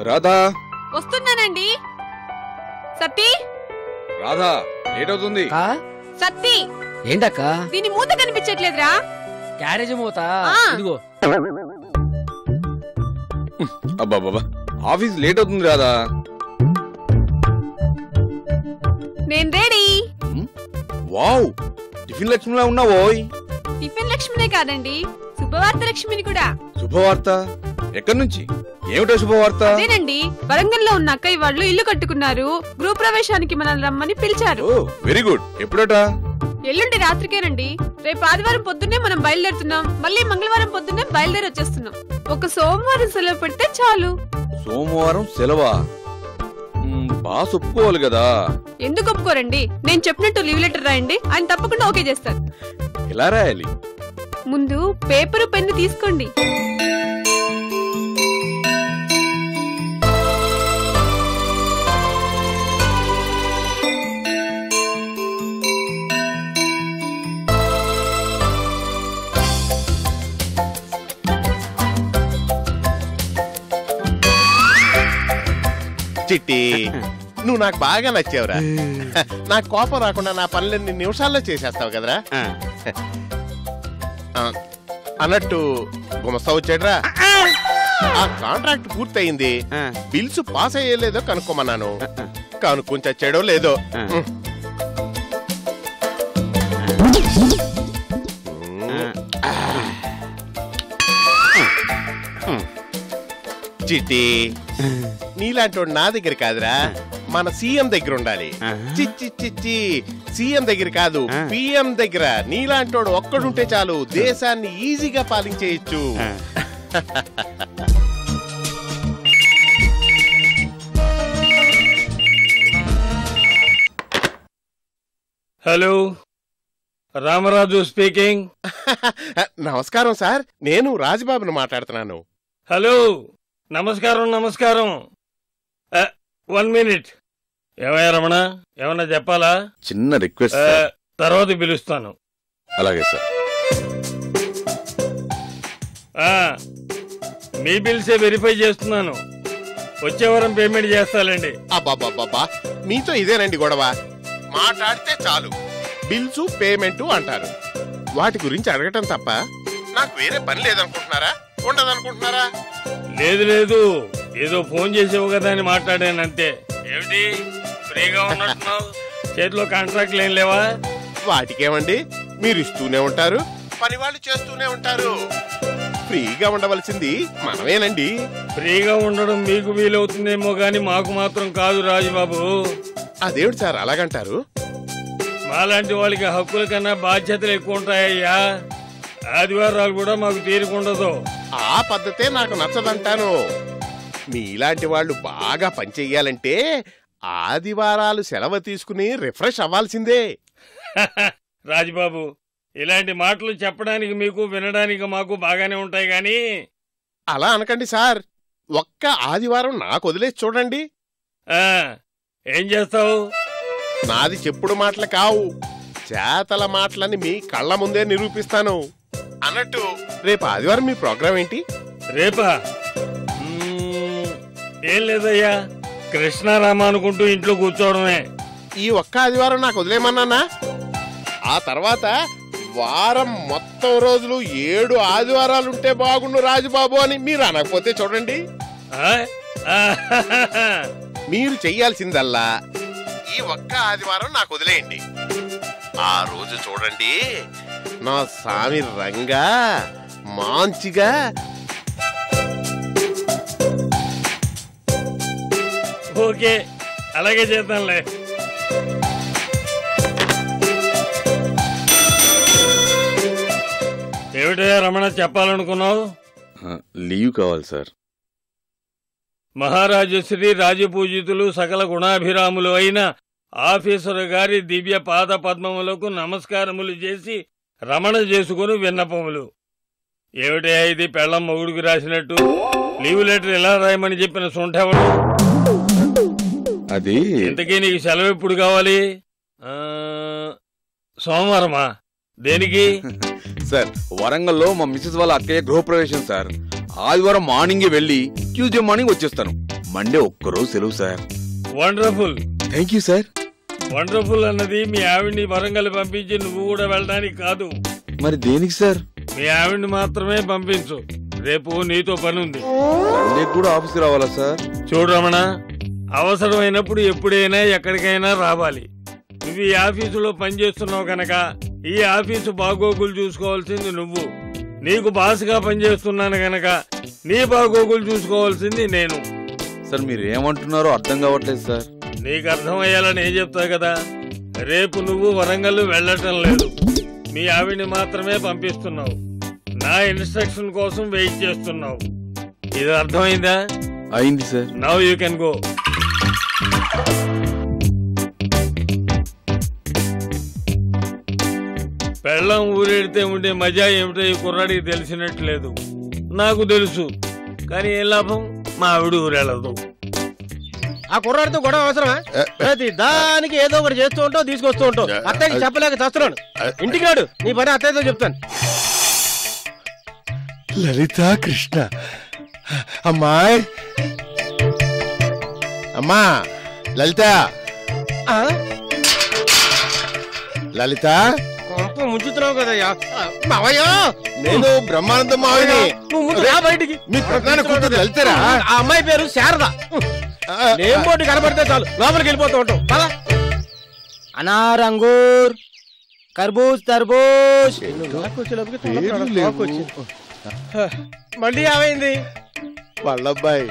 రాధా వస్తున్నానండి. సత్తి రాధా లేట్ అవుతుంది. సత్తి ఏంటక్క? దీని మూత కనిపించట్లేదురా. క్యారేజ్ మూత ఇదిగో. అబ్బా బాబా ఆఫీస్ లేట్ అవుతుంది రాధా. నేను రెడీ. వావ్ టిఫిన్ లక్ష్మిలా ఉన్నావోయ్. టిఫిన్ లక్ష్మినే కాదండి, శుభవార్త లక్ష్మిని కూడా. శుభవార్త? ఎక్కడి నుంచి? ఏమిటో శుభవార్త? అదేనండి, వరంగల్లో ఉన్న అక్కయ్య వాళ్ళు ఇల్లు కట్టుకున్నారు. గృహ ప్రవేశానికి మనల్ని రమ్మని పిలిచారు. Very good. ఎప్పుడట? ఎల్లుండి రాత్రికేనండి. రేపు ఆదివారం పొద్దున్నే మనం బయలుదేరుతున్నాం. మళ్ళీ మంగళవారం పొద్దున్నే బయలుదేరి వచ్చేస్తున్నాం. ఒక సోమవారం సెలవు పెడితే చాలు. సోమవారం సెలవా? బాస్ ఒప్పుకోవాలి కదా. ఎందుకు ఒప్పుకోరండి? నేను చెప్పినట్టు లీవ్ లెటర్ రాయండి, ఆయన తప్పకుండా ఓకే చేస్తారు. ఎలా రాయాలి? ముందు పేపరు పెన్ను తీసుకోండి. చిట్టి, నువ్వు నాకు బాగా నచ్చావురా. నాకు కోపం రాకుండా నా పనులన్నీ నిమిషాల్లో చేసేస్తావు కదరా. అన్నట్టు గుమస్తా వచ్చాడ్రా. ఆ కాంట్రాక్ట్ పూర్తయింది. బిల్స్ పాస్ అయ్యేలేదో కనుక్కోమన్నాను. కనుక్కొని చచ్చాడో లేదో. చిట్టి, నీలాంటి నా దగ్గర కాదురా, మన సీఎం దగ్గర ఉండాలి. చిచ్చి చిచ్చి, సీఎం దగ్గర కాదు, పిఎం దగ్గర. నీలాంటోడు ఒక్కడుంటే చాలు, దేశాన్ని ఈజీగా పాలించేయచ్చు. Hello, Ramaraju speaking. నమస్కారం సార్, నేను రాజబాబును మాట్లాడుతున్నాను. హలో, నమస్కారం నమస్కారం. 1 మినిట్. ఏమయ్యా రమణ, ఏమన్నా చెప్పాలా? చిన్న రిక్వెస్ట్. తర్వాత పిలుస్తాను. అలాగే సార్. మీ బిల్సే వెరిఫై చేస్తున్నాను. వచ్చే వారం పేమెంట్ చేస్తాలండి. అబ్బాబ్బాబ్బా, మీతో ఇదేనండి గొడవ. మాట్లాడితే చాలు బిల్సు పేమెంటు అంటారు. వాటి గురించి అడగటం తప్ప నాకు వేరే పని లేదనుకుంటున్నారా? ఉండదనుకుంటున్నారా? లేదు లేదు, ఏదో ఫోన్ చేసేవు కదా అని మాట్లాడానంతే. ఏమిటి ఫ్రీగా ఉన్నట్టున్నావు? చేతిలో కాంట్రాక్ట్లు ఏం లేవా? వాటికేమండి, మీరు ఇస్తూనే ఉంటారు, పని వాళ్ళు చేస్తూనే ఉంటారు. ఫ్రీగా ఉండవలసింది మనమేనండి. ఫ్రీగా ఉండడం మీకు వీలవుతుందేమో గాని మాకు మాత్రం కాదు రాజుబాబు. అదేమిటి సార్ అలాగంటారు? మాలాంటి వాళ్ళకి హక్కుల కన్నా బాధ్యతలు ఎక్కువ ఉంటాయ్యా. ఆదివారాలు కూడా మాకు తీరుకుండదు. ఆ పద్ధతే నాకు నచ్చదంటాను. మీలాంటి వాళ్ళు బాగా పనిచెయ్యాలంటే ఆదివారాలు సెలవు తీసుకుని రిఫ్రెష్ అవ్వాల్సిందే. రాజుబాబు, ఇలాంటి మాటలు చెప్పడానికి మీకు, వినడానికి మాకు బాగానే ఉంటాయి గాని. అలా అనకండి సార్, ఒక్క ఆదివారం నాకు వదిలేసి చూడండి. ఏం చేస్తావు? నాది చెప్పుడు మాటలు కావు, చేతల మాటలని మీ కళ్ళ ముందే నిరూపిస్తాను. అన్నట్టు రేపు ఆదివారం మీ ప్రోగ్రాం ఏంటి? రేపా? ఏం లేదయ్యా, కృష్ణారామ అనుకుంటూ ఇంట్లో కూర్చోవడమే. ఈ ఒక్క ఆదివారం నాకు వదిలేమన్నానా? ఆ తర్వాత వారం మొత్తం రోజులు 7 ఆదివారాలుంటే బాగుండు రాజుబాబు అని మీరు అనకపోతే చూడండి. మీరు చెయ్యాల్సిందల్లా ఈ ఒక్క ఆదివారం నాకు వదిలేయండి. ఆ రోజు చూడండి, నా సామి రంగా మంచిగా. ఓకే, అలాగే చేద్దాంలే. ఏమిటయ్యా రమణ, చెప్పాలనుకున్నావు? లీవ్ కావాలి సార్. మహారాజశ్రీ రాజపూజితులు సకల గుణాభిరాములు అయిన ఆఫీసరు గారి దివ్య పాద పద్మములకు నమస్కారములు చేసి రమణ చేసుకుని విన్నపములు. ఏమిటయ్యా ఇది పెళ్ళం మొగుడికి రాసినట్టు? లీవ్ లెటర్ ఎలా రాయమని చెప్పిన సొంటెవడు? అది ఇంతకీ నీకు సెలవు ఎప్పుడు కావాలి? సోమవారమా? దేనికి? సార్, వరంగల్లో మా మిస్సెస్ వాళ్ళ అక్కయ్య గృహప్రవేశం సార్. ఆదివారం మార్నింగే వెళ్ళి ట్యూస్డే మార్నింగ్ వచ్చేస్తాను. మండే ఒక్కరోజు సెలవు sir. Wonderful. Thank you sir. Wonderful అన్నది మీ ఆవిడ్ని వరంగల్ పంపించి నువ్వు కూడా వెళ్ళడానికి కాదు. మరి దేనికి సార్? మీ ఆవిడ్ని మాత్రమే పంపించు. రేపు నీతో పని ఉంది. కూడా ఆఫీస్కి రావాలా సార్? చూడు రమణ, అవసరమైనప్పుడు ఎప్పుడైనా ఎక్కడికైనా రావాలి. నువ్వు ఈ ఆఫీసులో పనిచేస్తున్నావు కనుక ఈ ఆఫీసు బాగోగులు చూసుకోవాల్సింది నువ్వు. నీకు బాస్గా పనిచేస్తున్నాను గనక నీ బాగోగులు చూసుకోవాల్సింది నేను. సార్ మీరు ఏమంటున్నారో అర్థం కావట్లేదు సార్. నీకు అర్థమయ్యేలా నేను చెప్తా కదా. రేపు నువ్వు వరంగల్ వెళ్ళటం లేదు. మీ ఆవిడ్ని మాత్రమే పంపిస్తున్నావు. నా ఇన్స్ట్రక్షన్ కోసం వెయిట్ చేస్తున్నావు. ఇది అర్థమైందా? అయింది sir. Now you can go. పెళ్ళం ఊరెడితే ఉండే మజా ఏమిటో ఈ కుర్రాడికి తెలిసినట్లేదు. నాకు తెలుసు, కానీ ఏం లాభం? మా ఆవిడ ఊరెళ్ళదు. ఆ కుర్రాడితో గొడవ అవసరమా? ప్రతి దానికి ఏదో ఒకటి చేస్తూ ఉంటావు, తీసుకొస్తూ ఉంటావు. అత్తయ్యకి చెప్పలేక చేస్తున్నాను. ఇంటికి రాడు, నీ పని అత్తయ్యతో చెప్తాను. లలిత కృష్ణ అమ్మాయి, అమ్మా లలిత, లలిత ముంచుతున్నావు కదయ్యా మావయ్యా. నేను బ్రహ్మానందం మావిని. నువ్వు ముందు రా బయటికి. మీ ప్రధాన కూతురు లలితరా? ఆ అమ్మాయి పేరు శారద. నేమ్ బోర్డు కనబడితే చాలు లోపలికి వెళ్ళిపోతూ ఉంటాం. పదా. అనార్, అంగూర్, కర్బూజ్, తర్బూజ్. మళ్ళీ ఏమైంది? వాళ్ళబ్బాయి.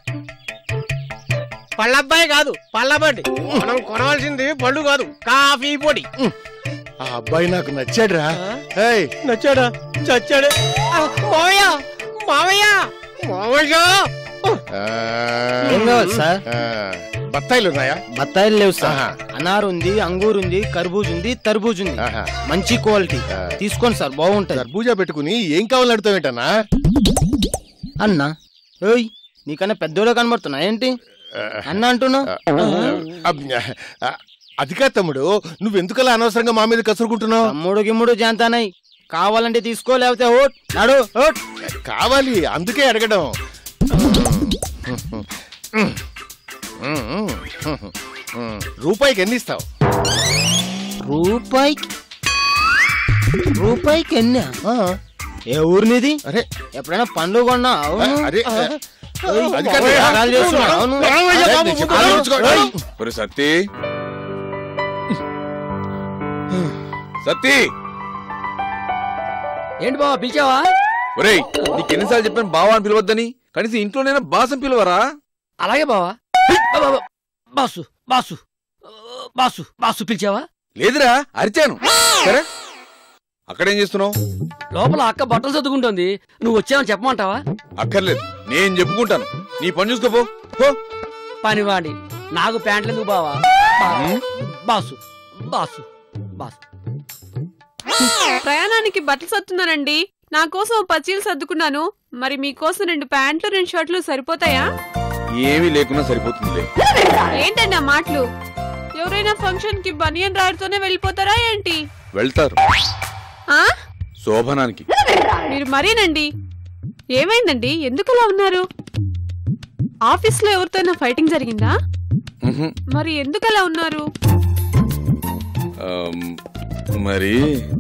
పళ్ళబ్బాయి కాదు, పళ్ళబండి. మనం కొనవలసింది పళ్ళు కాదు, కాఫీ పొడి. ఆ అబ్బాయి నాకు నచ్చాడురా. నచ్చాడా? చచ్చాడే. మావయ్య మావయ్య మావయ్య. ఏం కావాలి సార్? బత్తాయిలు ఉన్నాయా? బత్తాయిలు లేవు సార్. అనార్ ఉంది, అంగూర్ ఉంది, కర్బూజ్ ఉంది, తర్బూజ్ ఉంది. మంచి క్వాలిటీ తీసుకోండి సార్, బాగుంటది. కర్బూజా పెట్టుకుని ఏం కావాలని అడుగుతావేంటన్నా? అన్నా ఓయ్, నీకన్నా పెద్దోళ్ళ కనబడుతున్నా ఏంటి అన్న అంటున్నావు? అది కాదు తమ్ముడు, నువ్వెందుకలా అనవసరంగా మా మీద కసురుకుంటున్నావు? తమ్ముడు గిమ్ముడు జాంతానాయి, కావాలంటే తీసుకో, లేకపోతే ఓట్ నడు. ఓట్ కావాలి, అందుకే అడగడం. రూపాయికి ఎన్ని ఇస్తావు? రూపాయికి ఎన్ని? ఏ ఊరు నీది? అరే ఎప్పుడైనా పండ్లు కొన్నా? సత్తి సత్తి, ఏంటి బావా పిలిచావా? ఒరేయ్ నీకు ఎన్నిసార్లు చెప్పాను బావా అని పిలవద్దని? కనీసం ఇంట్లోనైనా బాసం పిలవరా? అలాగే బావా. బాసు బాసు బాసు బాసు పిలిచావా? లేదురా, అరిచాను. సరే, అక్కడేం చేస్తున్నావు? లోపల అక్క బట్టలు చదువుకుంటోంది, నువ్వు వచ్చావని చెప్పమంటావా? అక్కర్లేదు, నేను చెప్పుకుంటాను. నీ పని చూసుకోపో. పనివాడి నాకు ప్యాంట్లు ఎందుకు బావా? Boss boss boss. ప్రయాణానికి బట్టలు సర్దుతున్నానండి. నా కోసం పచ్చీలు సర్దుకున్నాను. మరి మీకోసం 2 ప్యాంట్లు 2 షర్ట్లు సరిపోతాయా? ఏమీ లేకున్నా సరిపోతుందిలే. ఏంటండి ఆ మాటలు? ఎవరైనా ఫంక్షన్ కి బనియన్ రాయడుతోనే వెళ్ళిపోతారా ఏంటి? వెళ్తారు శోభనానికి. మీరు మరేనండి. ఏమైందండి, ఎందుకలా ఉన్నారు? ఆఫీస్ లో ఎవరితోనా ఫైటింగ్ జరిగిందా? మరి ఎందుకలా ఉన్నారు? మరి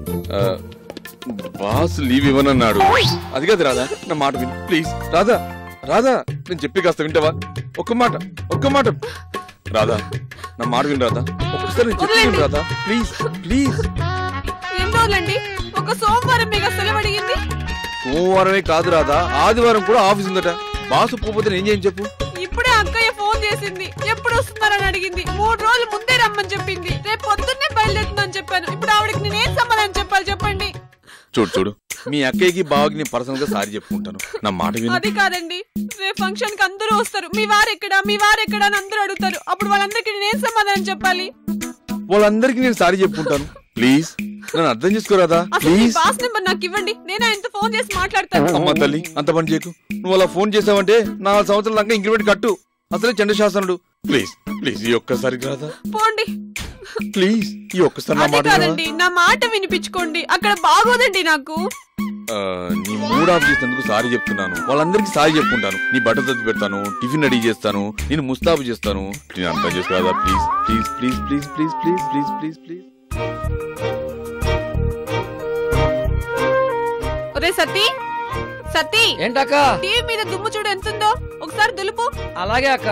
బాస్ లీవ్ ఇవ్వనన్నాడు. అది కాదు రాధా, నా మాట విను ప్లీజ్. రాధా రాధా, నేను చెప్పి కాస్త వింటావా? ఒక్క మాట రాధా, నా మాట విను రాధా. ఒక్కసారి నేను చెప్పి విను రాధా, ప్లీజ్ ప్లీజ్. ఏం రోజులండి? ఒక సోమవారం మీకు సెలవు అడిగింది. సోమవారమే కాదు రాధా, ఆదివారం కూడా ఆఫీస్ ఉందట. బాసు పోతే ఏం చేయని చెప్పు. ఇప్పుడే అక్కయ్య ఫోన్ చేసింది, ఎప్పుడు వస్తున్నారని అడిగింది. 3 రోజులు ముందే రమ్మని చెప్పింది. రేపు పొద్దున్నే బయలుదేరుతుందని చెప్పాను. ఇప్పుడు ఆవిడకి నేనేం సమాధానం చెప్పాలి చెప్పండి? చూడు, మీ అక్కయ్యకి బావకి నేను పర్సనల్ గా సారీ చెప్పుకుంటాను. నా మాట విను. అది కాదండి, రేపు ఫంక్షన్ కి అందరూ వస్తారు. మీ వారెక్కడా అని అందరూ అడుగుతారు. అప్పుడు వాళ్ళందరికీ నేనేం సమాధానం చెప్పాలి? వాళ్ళందరికీ నేను సారీ చెప్పుకుంటాను. ప్లీజ్ నన్ను అర్థం చేసుకోరాదా? ప్లీజ్ బాస్ నెంబర్ నాకు ఇవ్వండి, నేను ఆయనతో ఫోన్ చేసి మాట్లాడతాను. అమ్మ తల్లి, అంత పని చేయకు. నువ్వు అలా ఫోన్ చేసావంటే 4 సంవత్సరాల దాకా ఇంక్రిమెంట్ కట్టు. అసలే చంద్రశాసనుడు. ప్లీజ్ ప్లీజ్ ఈ ఒక్కసారి రాదా? పోండి ప్లీజ్, ఈ ఒక్కసారి నా మాట కాదండి, నా మాట వినిపించుకోండి. అక్కడ బాగోదండి నాకు. నీ మూడ్ ఆఫ్ చేసినందుకు సారీ చెప్తున్నాను. వాళ్ళందరికీ సారీ చెప్పుకుంటాను. నీ బట్టలు తెచ్చి పెడతాను, టిఫిన్ రెడీ చేస్తాను, నేను ముస్తాబు చేస్తాను. నేను అర్థం చేసుకోదా? Please please please please please please please please please. ఒరే సతీ, సతీ ఏంటక్క? టీవీ మీద దుమ్ము చూడు ఎంతుందో, ఒకసారి దులుపు. అలాగే అక్క.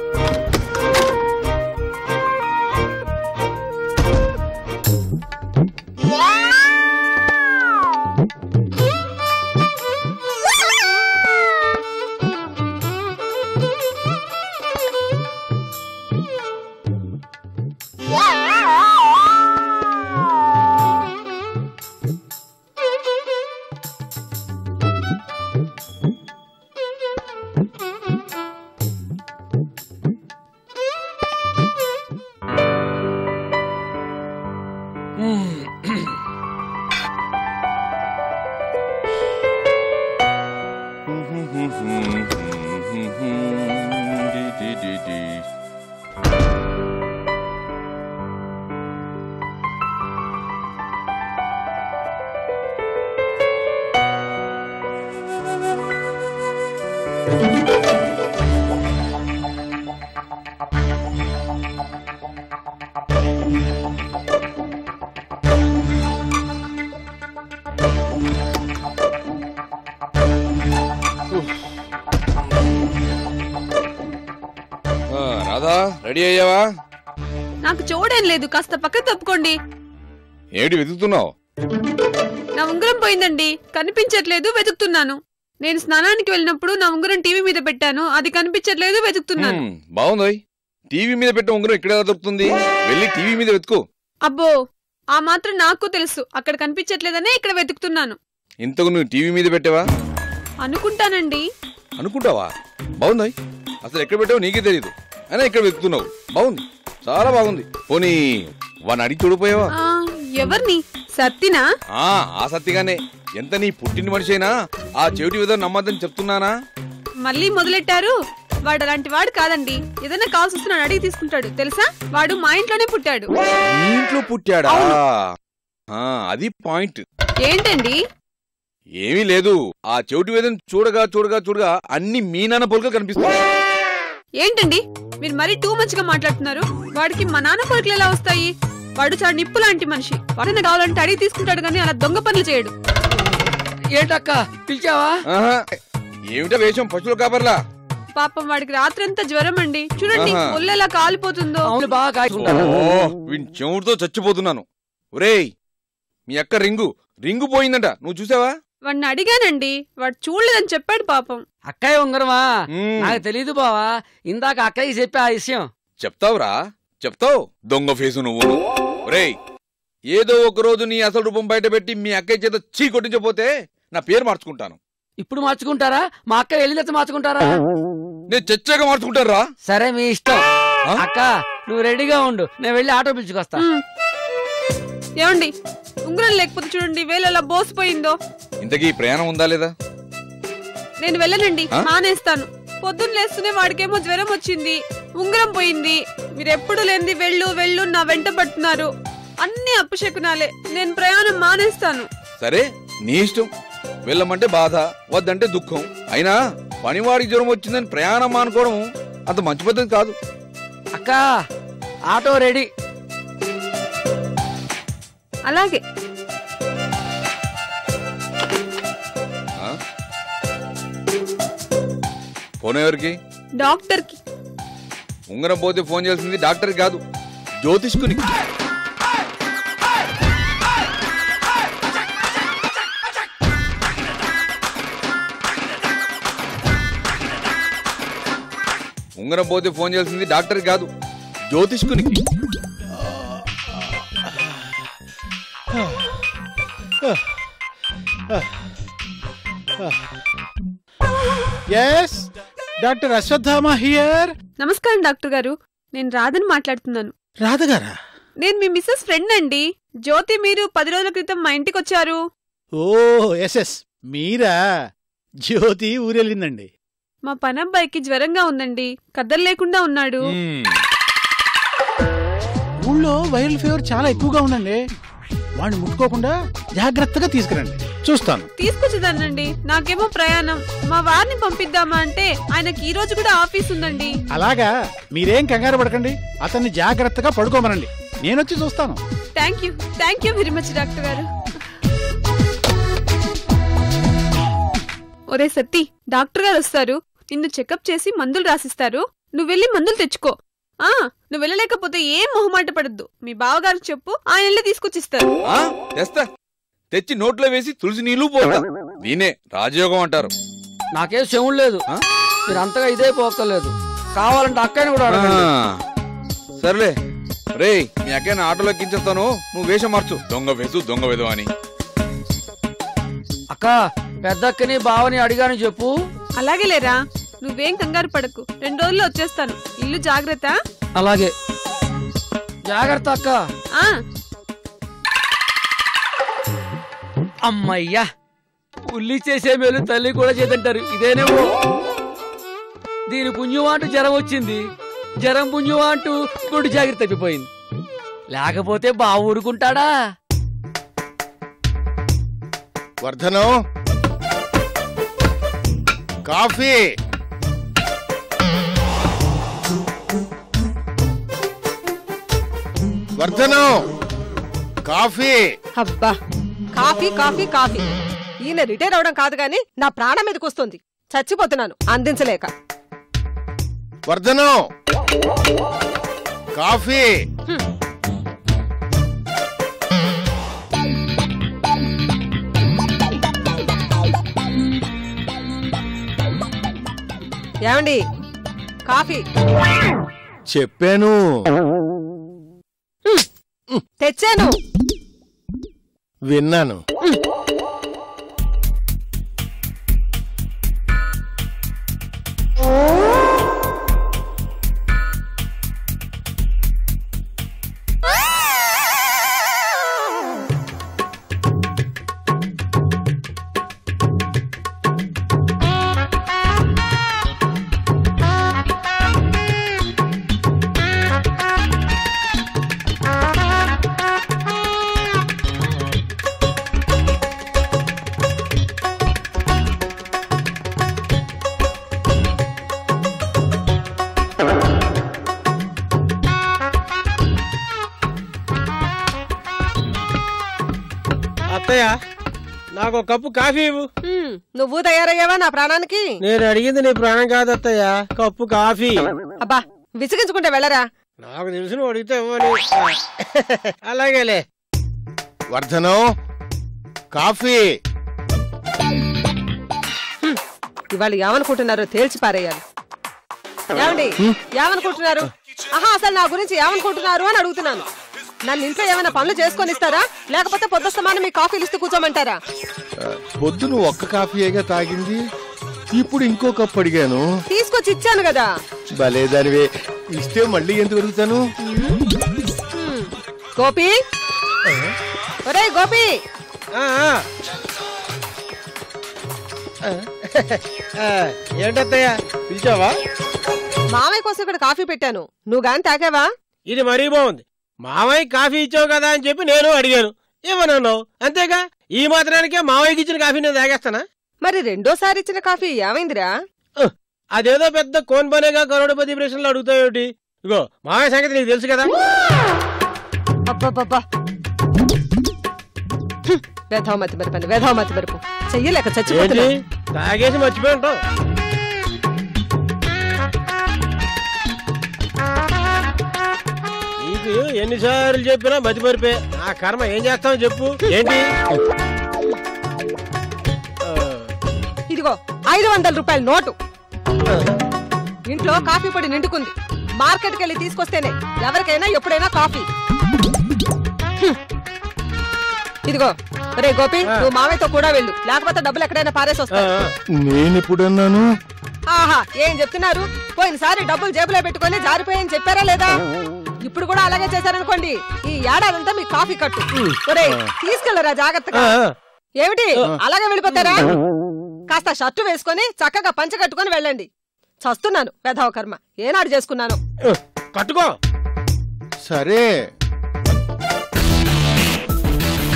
రాధా, రెడీ అయ్యావా? నాకు చూడేం లేదు, కాస్త పక్క తప్పుకోండి. ఏమిటి వెతుకుతున్నావు? నా ఉంగరం పోయిందండి, కనిపించట్లేదు, వెతుకుతున్నాను. నేను స్నానానికి వెళ్ళినప్పుడు నా ఉంగరం టీవీ మీద పెట్టాను, అది కనిపించట్లేదు, వెతుకుతున్నాను. బాగుంది. టీవీ మీద పెట్టే ఉంగరం ఇక్కడ దొరుకుతుంది. వెళ్ళి టీవీ మీద వెతుకో. అబ్బో, ఆ మాత్రం నాకు తెలుసు. అక్కడ కనిపించట్లేదనే ఇక్కడ వెతుకుతున్నాను. ఇంతకు నువ్వు టీవీ మీద పెట్టావా? అనుకుంటానండి. అనుకుంటావా? బాగుంది. అసలు ఎక్కడ పెట్టావో నీకే తెలియదు, అయినా ఇక్కడ వెతుకుతున్నావు. బాగుంది, చాలా బాగుంది. పోనీ వాడిని అడిగి చూడిపోయావా? ఎవరిని? సత్తినా? ఆ సత్తిగానే. ఎంత నీ పుట్టిన మనిషి అయినా ఆ చెవిటి విధం నమ్మద్దని చెప్తున్నానా? మళ్ళీ మొదలెట్టారు. వాడు అలాంటి వాడు కాదండి. ఏదైనా కావాల్సి వస్తే నన్ను అడిగి తీసుకుంటాడు, తెలుసా? వాడు మా ఇంట్లోనే పుట్టాడు. మీ ఇంట్లో పుట్టాడా? అది పాయింట్. ఏంటండి? ఏమీ లేదు. ఆ చెవిటి విధం చూడగా చూడగా చూడగా అన్ని మీ నాన్న పోలికలు కనిపిస్తాయి. ఏంటండి మీరు మరీ టూ మచ్ గా మాట్లాడుతున్నారు? వాడికి మా నాన్న పోలికలు ఎలా వస్తాయి? వాడు చాలా నిప్పు లాంటి మనిషి. వాడైనా కావాలంటే అడిగి తీసుకుంటాడు కానీ అలా దొంగ పనులు చేయడు. ఏంటక్క పిలిచావా? ఏమిటా వేషం పశువుల కాపర్లా? పాపం వాడికి రాత్రంతా జ్వరం అండి. చూడండి ఒళ్ళు ఎలా కాలిపోతుందో. అవును, బాగా కాల్చుకుంటాను. వీడి చెవుడితో చచ్చిపోతున్నాను. ఒరేయ్, మీ అక్క రింగు పోయిందంట, నువ్వు చూసావా? వాడిని అడిగానండి, వాడు చూడలేదని చెప్పాడు. పాపం. అక్కయ్య ఉంగరమా? నాకు తెలీదు బావా. ఇందాక అక్కయ్యకి చెప్పా ఆ విషయం. చెప్తావురా, చెప్తావు. దొంగ ఫేసు నువ్వు. ఒరేయ్, ఏదో ఒక రోజు నీ అసలు రూపం బయటపెట్టి మీ అక్కయ్య చేత చీ కొట్టించపోతే నా పేరు మార్చుకుంటాను. ఇప్పుడు మార్చుకుంటారా? మా అక్క వెళ్ళిన మార్చుకుంటారా? నేను చచ్చాక మార్చుకుంటారా? సరే, మీ ఇష్టం. అక్క, నువ్వు రెడీగా ఉండు, నేను వెళ్ళి ఆటో పిలుచుకొస్తా. ఏమండి, ఉంగరం లేకపోతే చూడండి వేలు ఎలా బోసిపోయిందో. ఇంతకీ ప్రయాణం ఉందా లేదా? నేను వెళ్ళనండి, మానేస్తాను. పొద్దున్న లేస్తూనే వాడికేమో జ్వరం వచ్చింది, ఉంగరం పోయింది. మీరెప్పుడు లేనిది వెళ్ళు వెళ్ళు నా వెంట పడుతున్నారు. అన్ని అప్పుశకునాలే. నేను ప్రయాణం మానేస్తాను. సరే, నీ ఇష్టం. వెళ్ళమంటే బాధ, వద్దంటే దుఃఖం. అయినా పనివాడికి జ్వరం వచ్చిందని ప్రయాణం మానుకోవడం అంత మంచి పద్ధతి కాదు. అక్క, ఆటో రెడీ. అలాగే. ఫోన్ ఎవరికి? డాక్టర్కి. ఉంగరం పోతే ఫోన్ చేయాల్సింది డాక్టర్కి కాదు, జ్యోతిష్కుని. ఉంగరం పోతే ఫోన్ చేయాల్సింది డాక్టర్కి కాదు, జ్యోతిష్కునికి. Yes, doctor Ashwatthama here. నమస్కారం డాక్టర్ గారు, నేను రాధని మాట్లాడుతున్నాను. రాధగారా? నేను మీ మిస్సెస్ ఫ్రెండ్ అండి. జ్యోతి, మీరు 10 రోజుల క్రితం మా ఇంటికి వచ్చారు. ఓ ఎస్, మీరా? జ్యోతి ఊరెళ్ళిందండి. మా పనబ్బాయికి జ్వరంగా ఉందండి, కదల్లేకుండా ఉన్నాడు. ఊళ్ళో వైరల్ ఫీవర్ చాలా ఎక్కువగా ఉందండి. వాడిని ముట్టుకోకుండా జాగ్రత్తగా తీసుకురండి, చూస్తాను. తీసుకొచ్చేదానండి. నాకేమో ప్రయాణం. మా వారిని పంపిద్దామా అంటే ఆయనకి ఈ రోజు కూడా ఆఫీస్ ఉందండి. అలాగా, మీరేం కంగారు పడకండి. అతన్ని జాగ్రత్తగా పడుకోమనండి, నేనొచ్చి చూస్తాను. Thank you very much doctor గారు. ఒరే సత్తి, డాక్టర్ గారు వస్తారు, నిన్ను చెకప్ చేసి మందులు రాసిస్తారు. నువ్వు వెళ్ళి మందులు తెచ్చుకో. నువ్వు వెళ్ళలేకపోతే ఏం మొహమాట పడద్దు. మీ బావగారికి చెప్పు, ఆయన వెళ్ళి తీసుకొచ్చిస్తారు. తెస్తా, తెచ్చి నోట్లో వేసి తులసి నీళ్లు పోతా. దీనే రాజయోగం అంటారు. నాకేం చెవుడు లేదు, మీరు అంతగా ఇదే పోక్కర్లేదు. కావాలంటే అక్కని కూడా అడగండి. సర్లే రే, మీ అక్కని ఆటోలో ఎక్కించేస్తాను, నువ్వు వేషం మార్చు. దొంగ వేసు దొంగ వేదు అని. అక్క, పెద్దక్కని బావని అడిగాను చెప్పు. అలాగే లేరా, నువ్వేం కంగారు పడకు. 2 రోజుల్లో వచ్చేస్తాను. ఇల్లు జాగ్రత్త. అలాగే, జాగ్రత్త అక్క. అమ్మయ్యా, ఉల్లి చేసే మేలు తల్లి కూడా చేతంటారు. ఇదేనేమో. దీని పుణ్యమాంటూ జ్వరం వచ్చింది, జ్వరం పుణ్యమాంటూ గుడి జాగ్రత్త తప్పిపోయింది. లేకపోతే బావ ఊరుకుంటాడా? వర్ధనం, కాఫీ. వర్ధనం, కాఫీ. అబ్బా, కాఫీ కాఫీ కాఫీ. ఈయన రిటైర్ అవడం కాదు గాని నా ప్రాణం మీదకి వస్తుంది. చచ్చిపోతున్నాను అందించలేక. వర్ధనం, కాఫీ. ఏమండి, కాఫీ చెప్పాను, తెచ్చాను. విన్నాను. అత్తయ్య, నాకు ఒక కప్పు కాఫీ ఇవ్వు. నువ్వు తయారయ్యావా నా ప్రాణానికి? నేను అడిగింది నీ ప్రాణం కాదు అత్తయ్య, కప్పు కాఫీ. అబ్బా, విసిగించుకుంటే వెళ్ళరా. నాకు తెలుసు నువ్వు అడిగితే ఇవ్వాలి. అలాగేలే. వర్ధనం, కాఫీ. ఇవాళ ఏమనుకుంటున్నారో తేల్చి పారేయాలి. ఏమండి, ఏమనుకుంటున్నారు? అసలు నా గురించి ఏమనుకుంటున్నారు అని అడుగుతున్నాను. నన్ను ఇంట్లో ఏమైనా పనులు చేసుకొని ఇస్తారా, లేకపోతే పొద్దుస్తమానం మీ కాఫీలు ఇస్తూ కూర్చోమంటారా? పొద్దున ఒక్క కాఫీయేగా తాగింది, ఇప్పుడు ఇంకో కప్పు అడిగాను, తీసుకొచ్చి ఇచ్చాను కదా. భలేదానివే, ఇస్తే మళ్ళీ ఎందుకు అడుగుతాను? గోపి, ఒరేయ్ గోపి. ఏంటత్తయ్య పిలిచావా? మామయ్య కోసం ఇక్కడ కాఫీ పెట్టాను, నువ్వు గాని తాగావా? ఇది మరీ బాగుంది. మామయ్య కాఫీ ఇచ్చావు కదా అని చెప్పి నేను అడిగాను, ఏమన్నావు? అంతేగా, ఈ మాత్రానికే మామయ్యకి ఇచ్చిన కాఫీ నేను తాగేస్తానా? మరి రెండోసారి ఇచ్చిన కాఫీ ఏమైందిరా? అదేదో పెద్ద కోన్ బనేగా కరోడపతి ప్రశ్నలు అడుగుతావేటి? ఇగో మామయ్య సంగతి నీకు తెలుసు కదా. అబ్బబ్బబ్బా, వేధామతి మరిపని, వేధామతి మరిపు. చెయ్యలేక చచ్చిపోతున్నా. తాగేసి మర్చిపోయి ఉంటావు. నీకు ఎన్నిసార్లు చెప్పినా మతి మరిపే. ఆ కర్మ ఏం చేస్తావు చెప్పు. ఏంటి? ఇదిగో 500 రూపాయల నోటు. ఇంట్లో కాఫీ పొడి నిండుకుంది. మార్కెట్కి వెళ్ళి తీసుకొస్తేనే ఎవరికైనా ఎప్పుడైనా కాఫీ. ఇదిగో రే గోపి, నువ్వు మామయ్యతో కూడా వెళ్ళు, లేకపోతే డబ్బులు ఎక్కడైనా పారేసి వస్తాను. నేను ఎప్పుడన్నాను? ఆహా, ఏం చెప్తున్నారు? పోయినసారి డబ్బులు జేబులో పెట్టుకొని జారిపోయని చెప్పారా లేదా? ఇప్పుడు కూడా అలాగే చేశారనుకోండి, ఈ ఏడాదంతా మీ కాఫీ కట్టు. ఒరే, తీసుకెళ్లరా జాగ్రత్తగా. ఏమిటి అలాగే వెళ్ళిపోతారా? కాస్త షర్టు వేసుకొని చక్కగా పంచ కట్టుకొని వెళ్ళండి. చస్తున్నాను వెధవ కర్మ, ఏనాడు చేసుకున్నాను. కట్టుకో. సరే.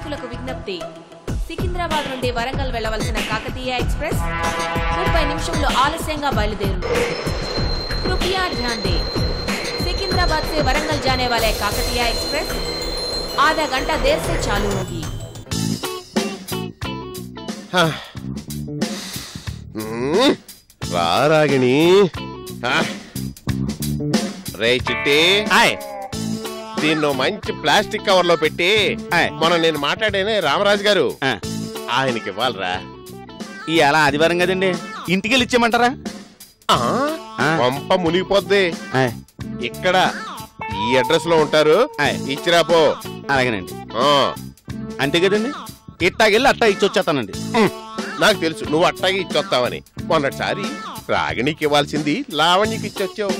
యాత్రికులకు విజ్ఞప్తి. సికింద్రాబాద్ నుండి వరంగల్ వెళ్లవలసిన కాకతీయ ఎక్స్ప్రెస్ 30 నిమిషంలో ఆలస్యంగా బయలుదేరు. कृपया ध्यान दें, सिकंदराबाद से वरंगल जाने वाले काकतीय एक्सप्रेस आधा घंटा देर से चालू होगी. రాగిణి రే చిట్టి, దీన్ని మంచి ప్లాస్టిక్ కవర్ లో పెట్టి మొన్న నేను మాట్లాడేనే రామరాజు గారు ఆయనకి ఇవ్వాలరా. ఇవాళ ఆదివారం కదండి, ఇంటికి వెళ్ళి ఇచ్చేయమంటారా? పంప మునిగిపోద్ది. ఇక్కడ ఈ అడ్రస్ లో ఉంటారు, ఇచ్చిరాపో. అలాగేనండి. అంతే కదండి, ఇట్టాగెళ్ళి అట్టా ఇచ్చొచ్చేస్తానండి. నాకు తెలుసు నువ్వు అట్టాగే ఇచ్చొస్తావని. మొన్నటిసారి రాగిణికి ఇవ్వాల్సింది లావణ్యకి ఇచ్చొచ్చావు.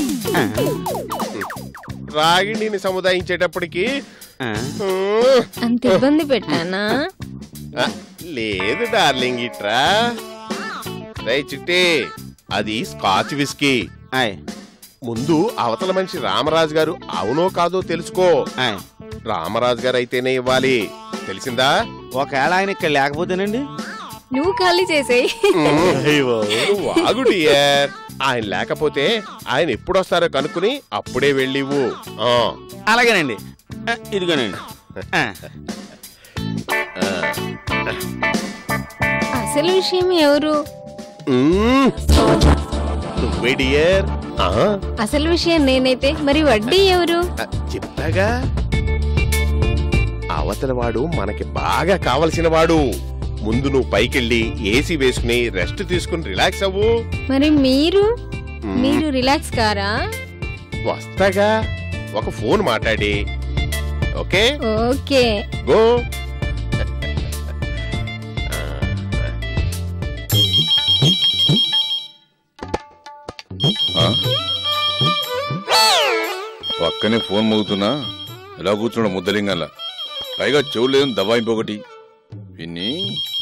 రాగిణిని సముదాయించేటప్పటికి అంత ఇబ్బంది పెట్టానా? లేదు డార్లింగ్, ఇట్రా. రై చిట్టి, అది స్కాచ్ విస్కీ. ముందు అవతల మనిషి రామరాజు గారు అవునో కాదో తెలుసుకో. రామరాజు గారు అయితేనే ఇవ్వాలి, తెలిసిందా? ఒకవేళ ఆయన ఇక్కడ లేకపోతేనండి నువ్వు ఖాళీ చేసేయ్. వాగు డియర్, ఆయన లేకపోతే ఆయన ఎప్పుడొస్తారో కనుక్కుని అప్పుడే వెళ్ళివు. అలాగేనండి, ఇదిగోనండి. అసలు విషయం ఎవరు? నువ్వే డియర్. అసలు విషయం నేనైతే మరి వడ్డీ ఎవరు? చెప్తాగా. అవతల వాడు మనకి బాగా కావలసిన వాడు. ముందు నువ్వు పైకెళ్ళి ఏసీ వేసుకుని రెస్ట్ తీసుకుని రిలాక్స్ అవ్వు. మరి మీరు రిలాక్స్ కారా? వస్తాగా, ఒక ఫోన్ మాట్లాడి. Okay okay go. పక్కనే ఫోన్ మోగుతున్నా ఎలా కూర్చున్నాడు ముద్దలింగల్లా. పైగా చెవులు లేదు, దబాయింపు ఒకటి. విన్ని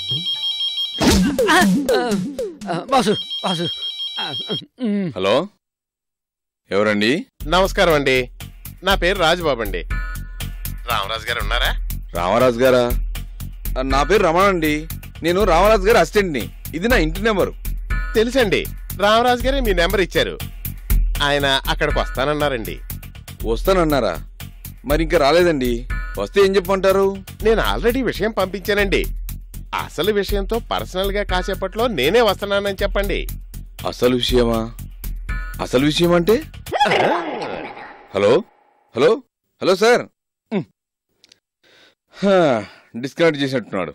బాసు బాసు. హలో, ఎవరండి? నమస్కారం అండి, నా పేరు రాజుబాబు అండి. రామరాజు గారు ఉన్నారా? రామరాజు గారా? నా పేరు రమణ అండి. నేను రామరాజు గారి అసిస్టెంట్ని. ఇది నా ఇంటి నెంబరు. తెలుసండి, రామరాజు గారే మీ నెంబర్ ఇచ్చారు. ఆయన అక్కడికి వస్తానన్నారండి. వస్తానన్నారా? మరి ఇంకా రాలేదండి. వస్తే ఏం చెప్పమంటారు? నేను ఆల్రెడీ విషయం పంపించానండి. అసలు విషయంతో పర్సనల్ గా కాసేపట్లో నేనే వస్తున్నానని చెప్పండి. అసలు విషయమా? అసలు విషయం అంటే? Hello hello hello sir, disconnect చేసినట్టున్నాడు.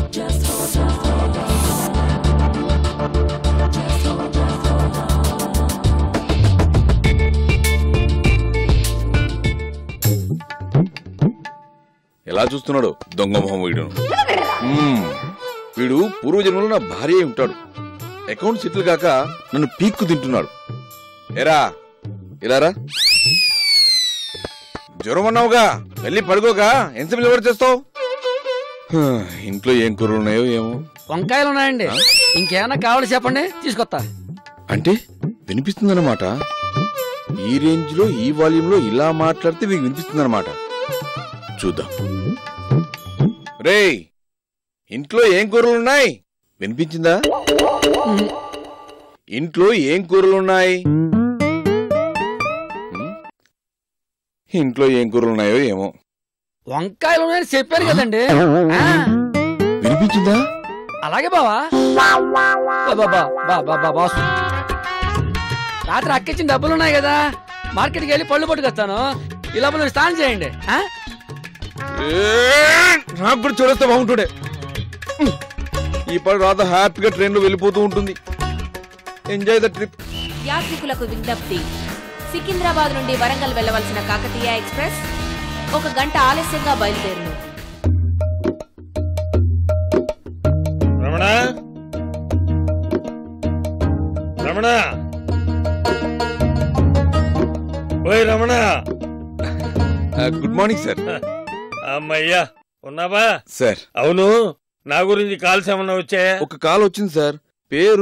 ఎలా చూస్తున్నాడు దొంగ మొహం వీడు. వీడు పూర్వజన్మలో నా భార్య ఉంటాడు. అకౌంట్ సెటిల్ కాక నన్ను పీక్కు తింటున్నాడు. ఎరా ఇలారా, జ్వరం అన్నావుగా, వెళ్ళి పడుకోగా. ఎంతసేపు నిలబడి చేస్తావు? ఇంట్లో ఏం కూరలు ఉన్నాయో ఏమో. వంకాయలు ఉన్నాయండి, ఇంకేమన్నా కావాలి చెప్పండి, తీసుకొస్తా. అంటే వినిపిస్తుందన్నమాట. ఈ రేంజ్ లో ఈ వాల్యూమ్ లో ఇలా మాట్లాడితే మీకు వినిపిస్తుందన్నమాట. చూద్దాం. రేయ్, ఇంట్లో ఏం కూరలున్నాయి? వినిపించిందా? ఇంట్లో ఏం కూరలున్నాయి? ఇంట్లో ఏం కూరలున్నాయో ఏమో. వంకాయలు ఉన్నాయని చెప్పారు కదండి. వినిపించిందా? అలాగే బావా. బాసు, రాత్రి అక్కిచ్చిన డబ్బులున్నాయి కదా, మార్కెట్కి వెళ్ళి పళ్ళు పట్టుకొస్తాను. ఇలా మీరు స్నానం చేయండి. నాకు కూడా చూడొస్తే బాగుంటుండే. ఈ పని రాత హ్యాపీగా ట్రైన్ లో వెళ్ళిపోతూ ఉంటుంది. Enjoy the trip. యాత్రికులకు విజ్ఞప్తి, సికింద్రాబాద్ నుండి వరంగల్ వెళ్లవలసిన కాకతీయ ఎక్స్ప్రెస్ 1 గంట ఆలస్యంగా బయలుదేరును. రమణ, రమణ, ఓయ్ రమణ. Good morning sir. అమ్మయ్యా, ఉన్నావా సార్? అవును, నా గురించి కాల్స్ ఏమన్నా వచ్చాయా? ఒక కాల్ వచ్చింది సార్. పేరు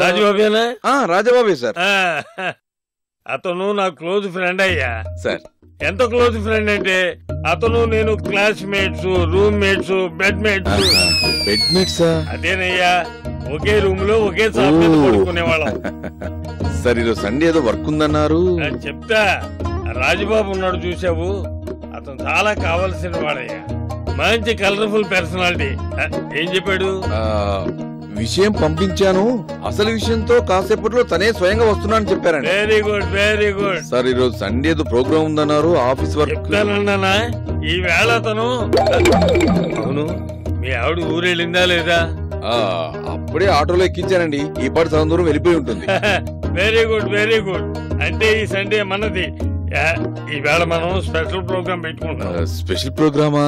రాజబాబేనా? రాజబాబే సార్. అతను నా క్లోజ్ ఫ్రెండ్ అయ్యా. సార్ ఎంత క్లోజ్ ఫ్రెండ్ అంటే అతను నేను క్లాస్మేట్స్, రూమ్మేట్స్, బెడ్మేట్స్. బెడ్మేట్సా? అదేనయ్యా, ఒకే రూమ్ లో ఒకే చాప మీద పడుకునేవాళ్ళం. సరే, ఈరోజు సండే ఏదో వర్క్ ఉందన్నారు. చెప్తా. రాజుబాబు ఉన్నాడు చూసావు, అతను చాలా కావలసిన వాడయ్యా. మంచి కలర్ఫుల్ పర్సనాలిటీ. ఏం చెప్పాడు? విషయం పంపించాను, అసలు విషయంతో కాసేపట్లో తనే స్వయంగా వస్తున్నానని చెప్పారండి. Very good, very good. Sir, ఈరోజు సండే ఏదో ప్రోగ్రామ్ ఉందన్నారు, ఆఫీస్ వర్క్. చెప్తానన్నా, ఈ వేళ అతను. అవును, మీ ఆవిడ ఊరెళ్ళిందా లేదా? అప్పుడే ఆటోలో ఎక్కించానండి, ఈ పాటి సగం దూరం వెళ్ళిపోయి ఉంటుంది. Very good, very good. అంటే ఈ సండే మనది. ఈ వేళ మనం స్పెషల్ ప్రోగ్రామ్ పెట్టుకుంటాం. స్పెషల్ ప్రోగ్రామా?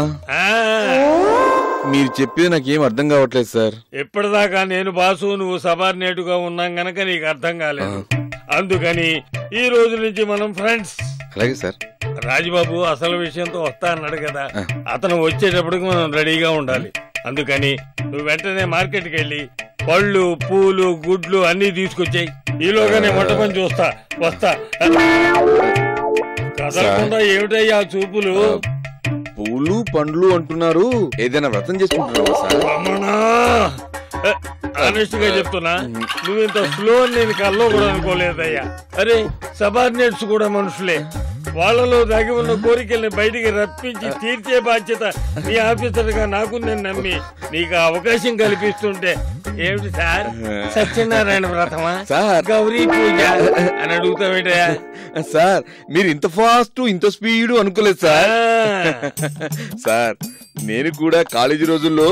మీరు చెప్పేది నాకేం అర్థం కావట్లేదు సార్. ఇప్పటిదాకా నేను బాసు, నువ్వు సబార్డినేట్ గా ఉన్నాం గనక నీకు అర్థం కాలేదు. అందుకని ఈ రోజు నుంచి మనం ఫ్రెండ్స్. అలాగే సార్. రాజుబాబు అసలు విషయంతో వస్తా అన్నాడు కదా, అతను వచ్చేటప్పటికి మనం రెడీగా ఉండాలి. అందుకని నువ్వు వెంటనే మార్కెట్కి వెళ్ళి పళ్ళు, పూలు, గుడ్లు అన్ని తీసుకొచ్చాయి. ఈలోగానే వంట పని చూస్తా. వస్తా. కదలకుండా ఏమిటయ్యా చూపులు? పూలు పండ్లు అంటున్నారు, ఏదైనా వ్రతం చేసుకుంటున్నావా సార్? ఆనెస్ట్ గా చెప్తున్నా, నువ్వు ఇంత స్లో అని నేను కల్లో కూడా అనుకోలేదయ్యా. అరే, సబార్డినేట్స్ కూడా మనుషులే. వాళ్ళలో దాగి ఉన్న కోరికల్ని బయటికి రప్పించి తీర్చే బాధ్యత నీ ఆఫీసర్ గా నాకు నేను నమ్మి నీకు అవకాశం కల్పిస్తుంటే ఏమిటి సార్ సత్యనారాయణ వ్రతమా, గౌరీ పూజ అని అడుగుతావేటయా? సార్, మీరు ఇంత ఫాస్ట్ ఇంత స్పీడ్ అనుకోలేదు సార్. సార్, నేను కూడా కాలేజీ రోజుల్లో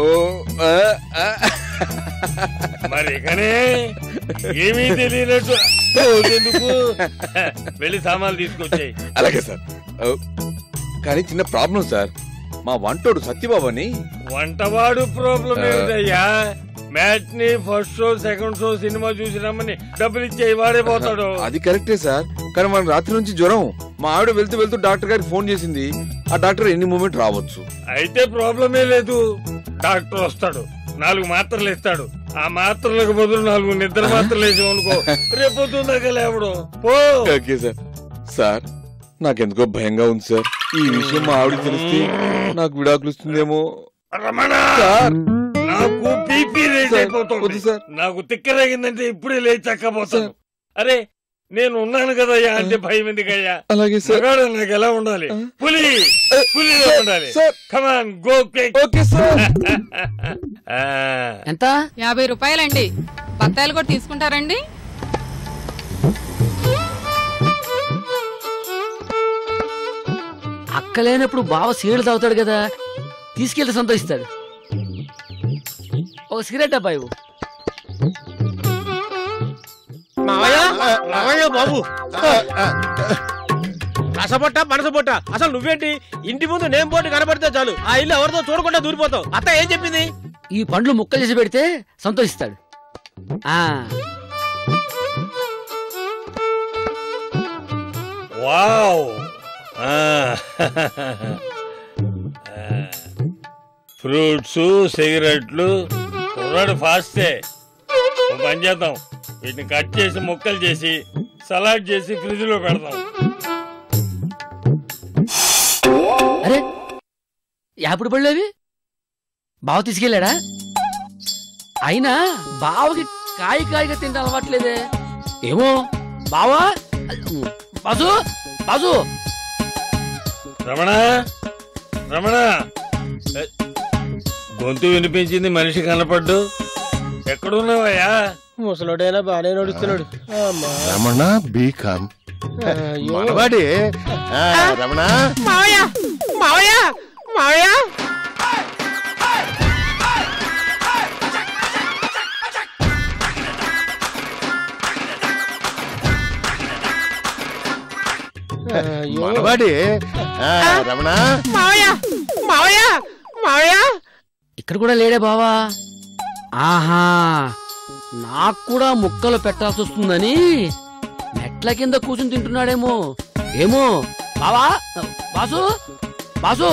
మరి ఇకనే ఏమీ తెలియనట్టు ఎందుకు వెళ్ళి సామాన్లు తీసుకొచ్చాయి. అలాగే సార్. కానీ చిన్న ప్రాబ్లం సార్, మా వంటోడు సత్యబాబు అని. వంటవాడు ప్రాబ్లం ఏమిటయ్యా? Matinee, first show, second show cinema చూసి రమ్మని డబ్బులు ఇచ్చే వాడే పోతాడు. అది కరెక్టే సార్, కానీ మన రాత్రి నుంచి జ్వరం. మా ఆవిడ వెళ్తూ వెళ్తూ డాక్టర్ గారికి ఫోన్ చేసింది. ఆ డాక్టర్ ఎన్ని మూమెంట్ రావచ్చు. అయితే ప్రాబ్లమే లేదు. డాక్టర్ వస్తాడు, 4 మాత్రలు ఇస్తాడు. ఆ మాత్రలకు బదులు 4 నిద్ర మాత్రలు వేసామనుకో, రేపొద్దుందాక లేవడం. Okay sir. సార్, నాకెందుకో భయంగా ఉంది సార్. ఈ విషయం మా ఆవిడకి తెలిస్తే నాకు విడాకులు ఇస్తుందేమో. నాకు బీపీ రేజ్ అయిపోతుంది. నాకు తిక్కరేగిందంటే ఇప్పుడే లేచి చక్కపోతాను. అరే, నేను ఉన్నాను కదయ్యా అంటే భయం ఎందుకయ్యా? అలాగే సార్. నాకు ఎలా ఉండాలి? పులిలో ఉండాలి. Come on go quick. Okay sir. ఎంత? 50 రూపాయలండి. బత్తాయిలు కూడా తీసుకుంటారండి? అక్కలేనప్పుడు బావ సీడు తాగుతాడు కదా, తీసుకెళ్తే సంతోషిస్తాడు. ఓ సిగరెట్ అబ్బాయి. బాబు, రసపొట్ట మనసపొట్ట, అసలు నువ్వేంటి? ఇంటి ముందు నేమ్ బోర్డు కనబడితే చాలు ఆ ఇల్లు ఎవరితో చూడకుండా దూరిపోతావు. అత్త ఏం చెప్పింది? ఈ పండ్లు ముక్కలు చేసి పెడితే సంతోషిస్తాడు. వావ్, ఫ్రూట్స్, సిగరెట్లు. కుర్రాడు ఫాస్టే. పని చేద్దాం, వీటిని కట్ చేసి ముక్కలు చేసి సలాడ్ చేసి ఫ్రిడ్జ్ లో పెడదాం. అరే, యాపిడి పళ్ళు అవి బావ తీసుకెళ్ళాడా? అయినా బావకి కాయగా తింటే అలవాట్లేదే. ఏమో బావా. Boss, boss. రమణ, రమణ. గొంతు వినిపించింది, మనిషి కనపడ్డు. ఎక్కడున్నావయ్యా? ముసలోడైనా బాగానే నడుస్తున్నాడు. రమణ బీకామ్ మనవాడే. రమణ, మావయ్య, మావయ్య, మావయ్య. మనవాడే. రమణ, మావయ్య, మావయ్య, మావయ్య. ఇక్కడ కూడా లేడే బావా? ఆహా, నాకు కూడా ముక్కలు పెట్టాల్సి వస్తుందని మెట్ల కింద కూర్చుని తింటున్నాడేమో. ఏమో బావా. Boss, boss.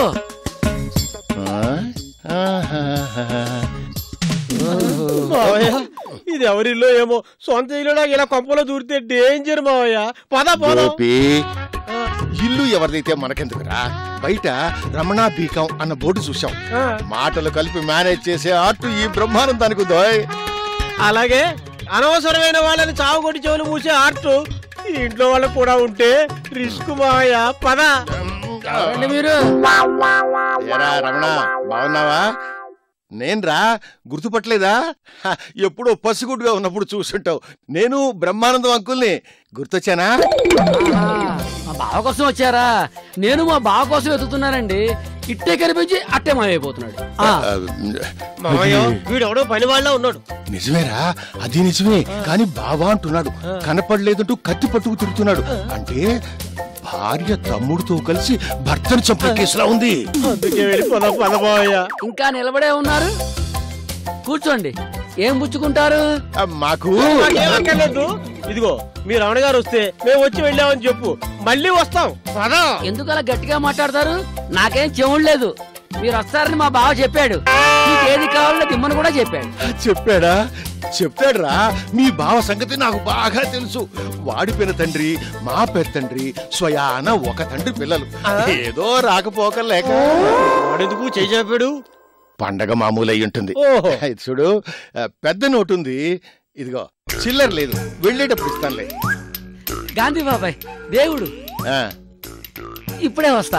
మావయ్య, ఇది ఎవరిల్లో ఏమో, సొంత ఇల్లు ఇలా కొంపలో దూరితే డేంజర్ మావయ్య. పద పోదాం. గోపి, ఇల్లు ఎవరిదైతే మనకెందుకురా, బయట రమణ బీకం అన్న బోర్డు చూసాం. మాటలు కలిపి మేనేజ్ చేసే ఆర్ట్ ఈ బ్రహ్మానందానికి ఉందో. అలాగే అనవసరమైన వాళ్ళని చావు కొట్టి చెవులు మూసే ఆర్ట్ ఈ ఇంట్లో వాళ్ళకు కూడా ఉంటే రిస్క్ మావయ్య. పద. మీరు ఏరా రమణ, బాగున్నావా? నేన్రా, గుర్తుపట్టలేదా? ఎప్పుడో పసిగుడ్డుగా ఉన్నప్పుడు చూసుంటావు. నేను బ్రహ్మానందం అంకుల్ని. గుర్తొచ్చానా? మా బావ కోసం వచ్చారా? నేను మా బావ కోసం వెతుకుతున్నానండి. ఇట్టే కనిపించి అట్టే మాయమైపోతున్నాడు. మావయ్య వీడెవడో పని వాళ్ళ ఉన్నాడు. నిజమేరా, అది నిజమే. కాని బావా అంటున్నాడు, కనపడలేదంటూ కత్తి పట్టుకు తిరుగుతున్నాడు. అంటే భార్య తమ్ముడితో కలిసి భర్తను చంపిన కేసులా ఉంది. అందుకే వెళ్ళిపోదాం. పద మావయ్య. ఇంకా నిలబడే ఉన్నారు? కూర్చోండి. ఏం పుచ్చుకుంటారు? మాకు నాకేమక్కర్లేదు. ఇదిగో మీ రమణ గారు వస్తే మేము వచ్చి వెళ్ళామని చెప్పు, మళ్ళీ వస్తాం. ఎందుకు అలా గట్టిగా మాట్లాడతారు? నాకేం చెవుడు లేదు. మీరు వస్తారని మా బావ చెప్పాడు. మీకు ఏది కావాలో తిమ్మని కూడా చెప్పాడు. చెప్పాడా? చెప్పాడురా. మీ బావ సంగతి నాకు బాగా తెలుసు. వాడిపోయిన తండ్రి, మా పెద్దండ్రి, స్వయాన ఒక తండ్రి పిల్లలు. ఏదో రాకపోకలేక వాడెందుకు చేయి చెప్పాడు? పండగ మామూలు అయి ఉంటుంది. చూడు, పెద్ద నోటు ఉంది. ఇదిగో చిల్లర లేదు, వెళ్ళేటప్పుడు ఇస్తానులే. గాంధీ బాబాయ్ దేవుడు, ఇప్పుడే వస్తా.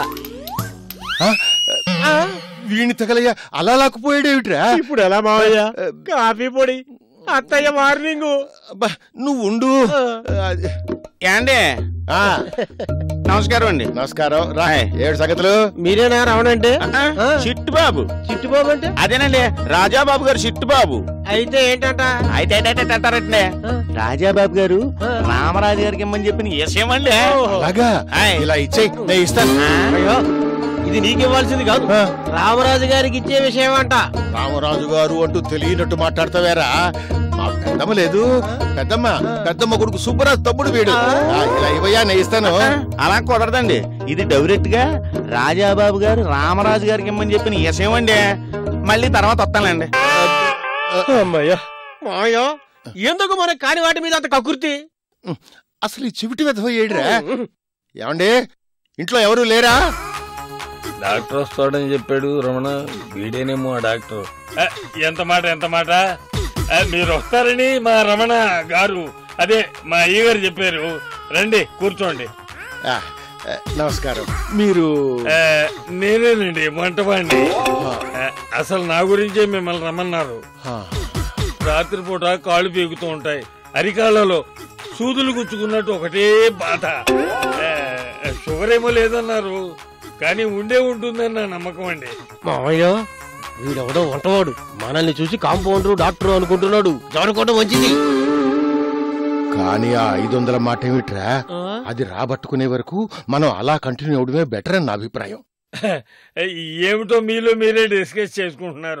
వీణి తగలయ్యా, అలా లాక్కుపోయాడేమిట్రా? ఇప్పుడు ఎలా మావయ్య? కాఫీ పొడి అత్తయ్య మార్నింగ్. నువ్వు ఉండు. ఏండి? నమస్కారం అండి. నమస్కారం. రా, ఏడు సంగతులు? మీరేనా రావణంటే? చిట్టుబాబు. చిట్టుబాబు అంటే అదేనండి, రాజాబాబు గారు చిట్టుబాబు. అయితే ఏంటంట? అయితే అంటారండి, రాజాబాబు గారు రామరాజు గారికి ఇమ్మని చెప్పిన విషయం అండి. అలాగా? ఇలా ఇచ్చేయి, నేను ఇస్తాను. ఇది నీకు ఇవ్వాల్సింది కాదు, రామరాజు గారికి ఇచ్చే విషయం అంట. రామరాజు గారు అంటూ తెలియనట్టు మాట్లాడతావేరా? మా పెద్దమ్మ లేదు, పెద్దమ్మ కొడుకు సుబ్బరాజు తమ్ముడు వీడు. ఇలా ఇవ్వయా, నేను ఇస్తాను. అలా కుదరదండి, ఇది డైరెక్ట్ గా రాజాబాబు గారు రామరాజు గారికి ఇమ్మని చెప్పిన విషయం అండి. మళ్ళీ తర్వాత వస్తానండి. అమ్మయ్యా మాయా, ఎందుకు మనకు కాని వాటి మీద అంత కకుర్తి? అసలు ఈ చెవిటి వెధవ ఏడురా? ఏమండి, ఇంట్లో ఎవరు లేరా? డాక్టర్ వస్తాడని చెప్పాడు రమణ. వీడేనేమో ఆ డాక్టర్. ఎంత మాట. మీరు వస్తారని మా రమణ గారు, అదే మా అయ్యగారు చెప్పారు. రండి కూర్చోండి. నమస్కారం. మీరు? నేనేనండి, వంటవాడిని. అసలు నా గురించే మిమ్మల్ని రమ్మన్నారు. రాత్రిపూట కాళ్ళు పీకుతూ ఉంటాయి, అరికాళ్ళలో సూదులు గుచ్చుకున్నట్టు ఒకటే బాధ. షుగర్ ఏమో లేదన్నారు, కానీ ఉండే ఉంటుందని నా నమ్మకం అండి. మావయ్య వీడెవడో వంటవాడు, మనల్ని చూసి కాంపౌండర్ డాక్టర్ అనుకుంటున్నాడు. చదువుకోవడం మంచిది. కానీ ఆ 500 మాట ఏమిట్రా? అది రాబట్టుకునే వరకు మనం అలా కంటిన్యూ అవడమే బెటర్ అని నా అభిప్రాయం. ఏమిటో మీలో మీరే డిస్కస్ చేసుకుంటున్నారు.